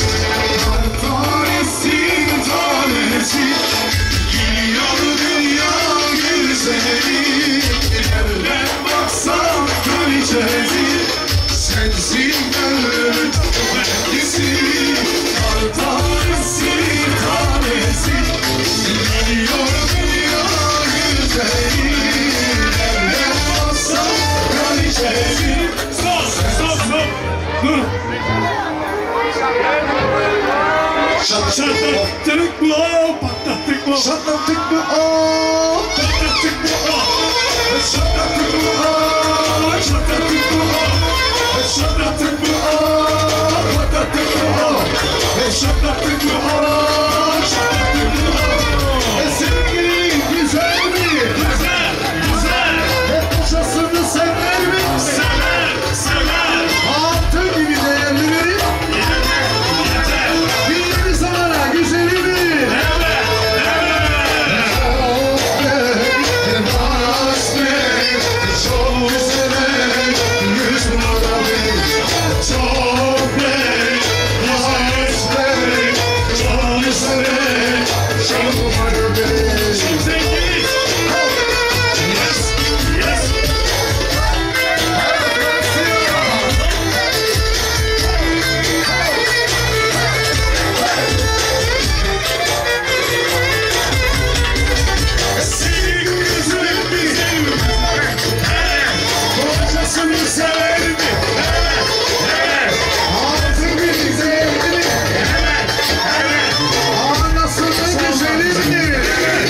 Tanesi tanesi geliyor dünya güzeli. Nereden baksan göreceğiz. Sensin gönlümün belgesi. Tanesi tanesi geliyor dünya güzeli. Nereden baksan göreceğiz. Stop, stop, stop. Dur. Şatlattık mı o? Patlattık mı? Şatlattık mı o? Patlattık mı o? Şatlattık mı o? Şatlattık mı o? Şatlattık mı o? Patlattık mı o? Şatlattık mı o? Şatlattık mı o? Sevgili güzel mi? Güzel, güzel. Hep boşasını sever mi? Sever, sever. Altın gibi değerli verir. Yeter, yeter. Dinleri zamana güzeli mi? Evet, evet. Çok bey, bas bey, çok güzel, yüz numara bey. Çok bey, bas bey, çok güzel, çok numara bey. Zengin. Yes, yes. Senin yüzün mi? Kocasını sever mi? Altın gibi zevkli mi? Anasının güzeli mi?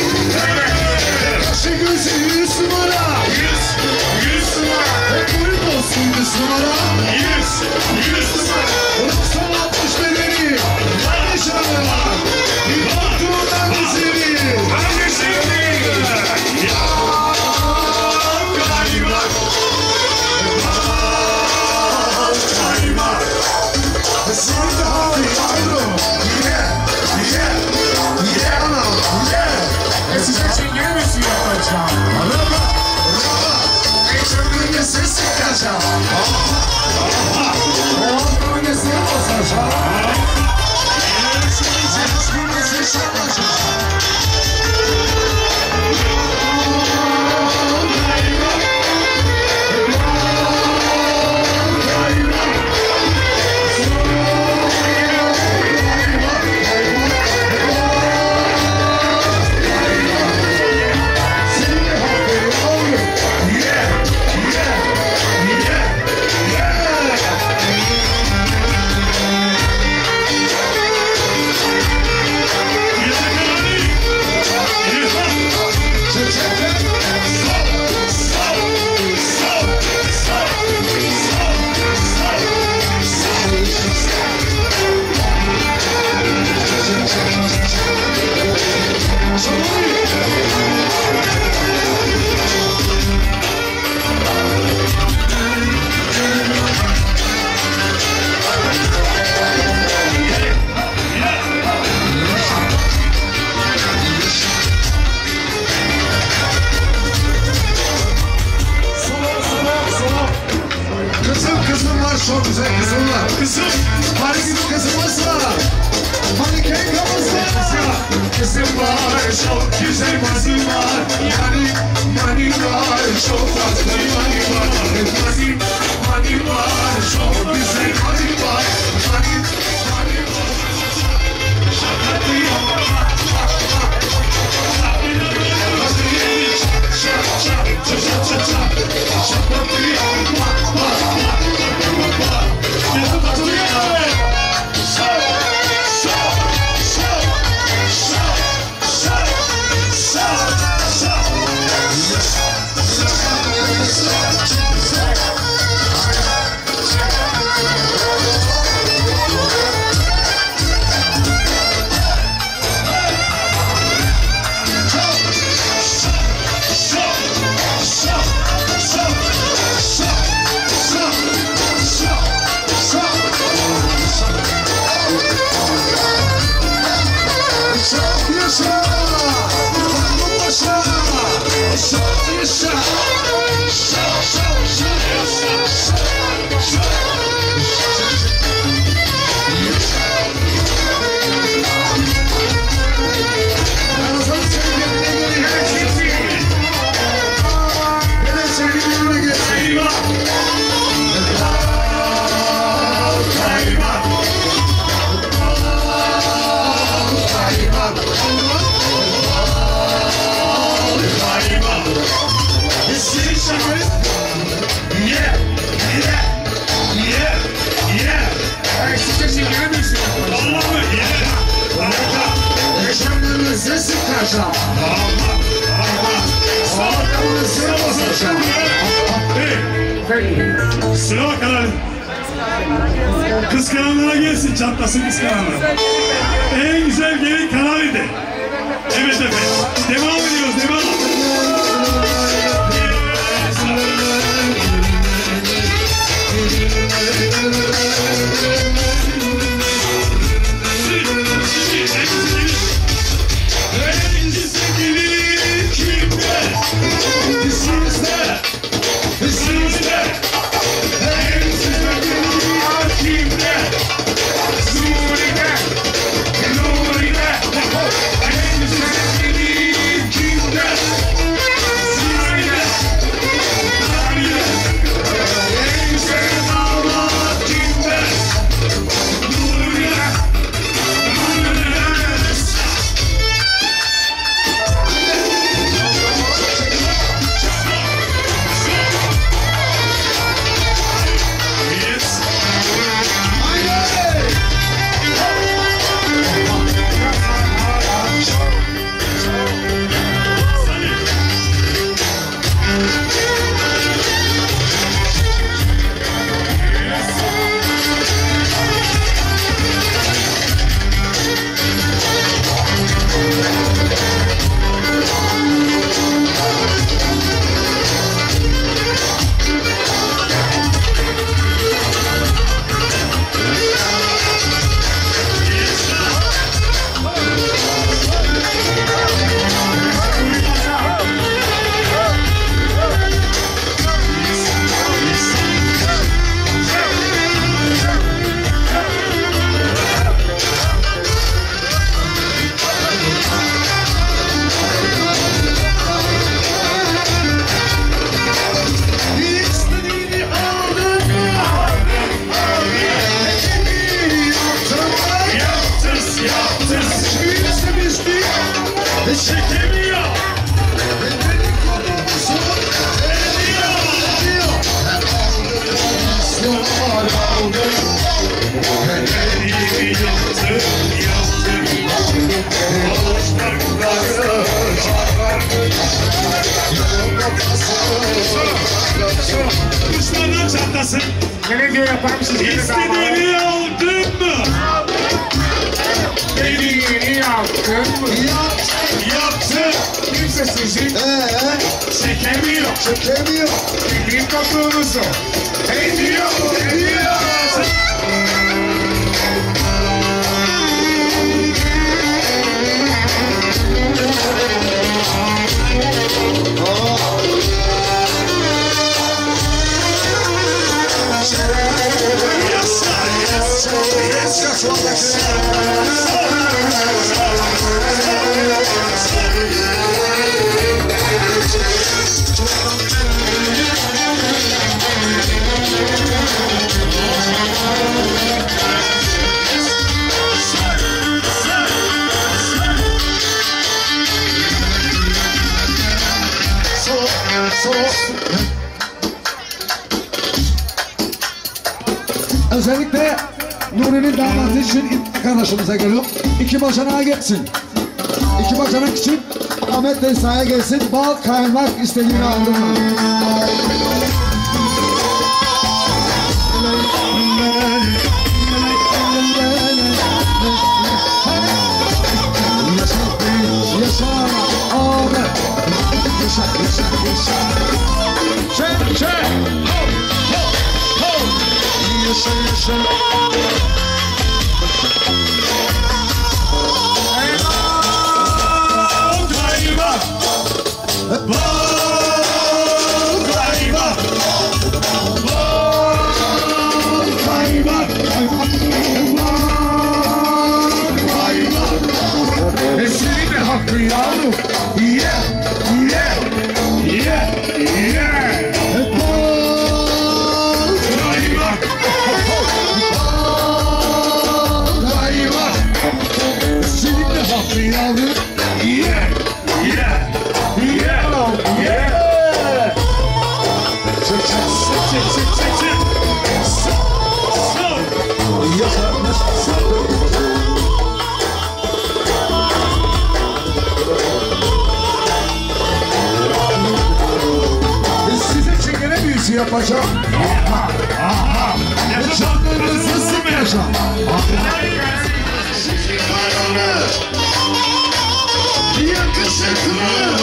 Başı gözü yüz numara. Yüz, yüz numara. Hep uyum olsun yüz numara. Yüz, yüz numara. doksan altmış bedeni. Ne şanı var? Bir bakımdan güzeli. Hangisiydi? Ya galiba. Galiba. Şimdi hadi yavrum. Yeah, yeah, yeah anam, yeah. Size çingene mi suyu yapacağım? Araba, araba. Geçirdiğinde ses çıkacağım. Oğlum ne ses basacağım. Geçirdiğinde ses yapacağım. Kızım kızım var, çok güzel kızım var. Kızım. Hani gibi kızımız var. Hani kekamız var. Kızım var, çok güzel kızım var. Yani mani var, çok tatlı mani var. Mani, mani var, çok güzel mani var. Mani, mani var. Şakatı yapma. Şakatı yapma. yaşa. Yaşa, yaşa, yaşa, yaşa, Sıra kadar. Kıskananlara gelsin, çatlasın kıskananlara. En güzel gelin Kanali'de. Evet efendim. Devam ediyoruz, devam. Düşmanlar çatlasın. Ne diyor yapar mısınız? İstediğini aldın mı? Dediğini yaptın mı? Yaptı. Kimse sizi Ee, Çekemiyor. çekemiyor. bildiğin topuğunuzu ediyor, ediyor. Özellikle Nuri'nin damatı için ilk kardeşimize geliyor. İki bacanağa gelsin. İki bacanak için Ahmet Bey sahaya gelsin. Bal kaymak istediğini aldın mı? Yaşa Ahmet. Yaşa, yaşa, yaşa. Çek, çek. Yaşa, yaşa. Bal kaymak. Bal Ahmet Paşa. Aha, aha. Yaşamlarınızı nasıl yaşam? Yakışıklı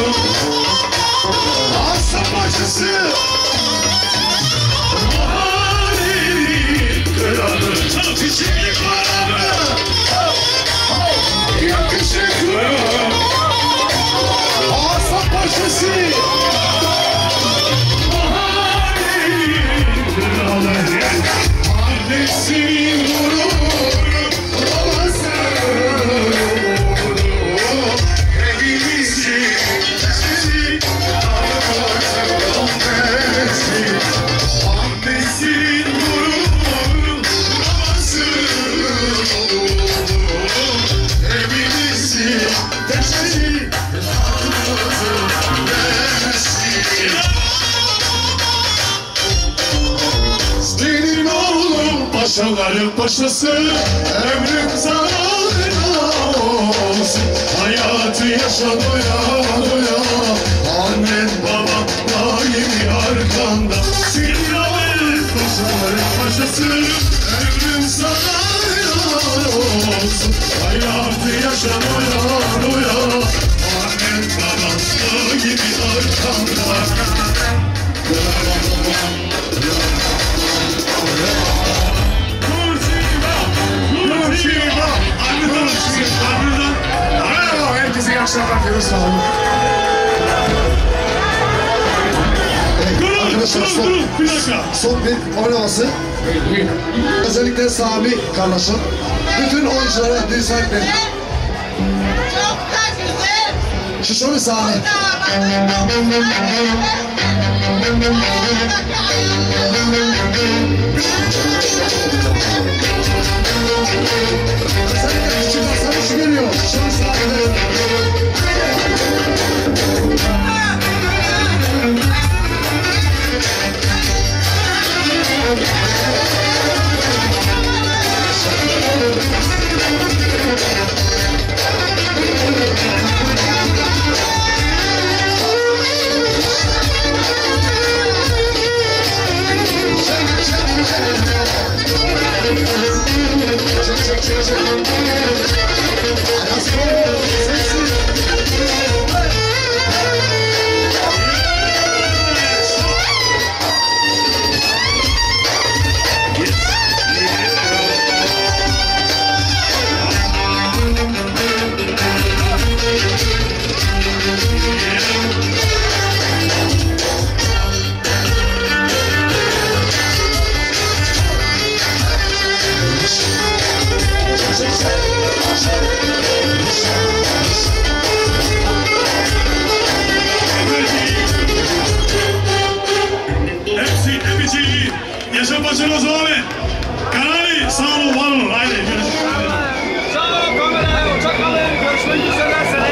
Aslan Paşası Mahallenin kralı Çiçekli kralı Yakışıklı Aslan Paşası Mahallenin kralı Annesinin gururu Babası Paşaların paşası ömrüm zararına olsun. Hayatı yaşa doya doya. Annen baban daimi arkanda. Silahların paşaların paşası ömrüm zararına olsun. Hayatı yaşa doya doya. Annen baban daimi arkanda. Herkese iyi akşamlar diyoruz. Arkadaşlar son, son bir oynaması. Özellikle Sami kardeşim. Bütün oyunculara dirsek benim. Çok da güzel. Şu şöyle Sami. Özellikle küçük Hasan şu geliyor. Şöyle Sami'de. Yaşa başına Zoğabe. Kanali sağ olun var olun. Haydi görüşürüz. Sağ olun kameraya. Hoşça kalın. Görüşmek üzere.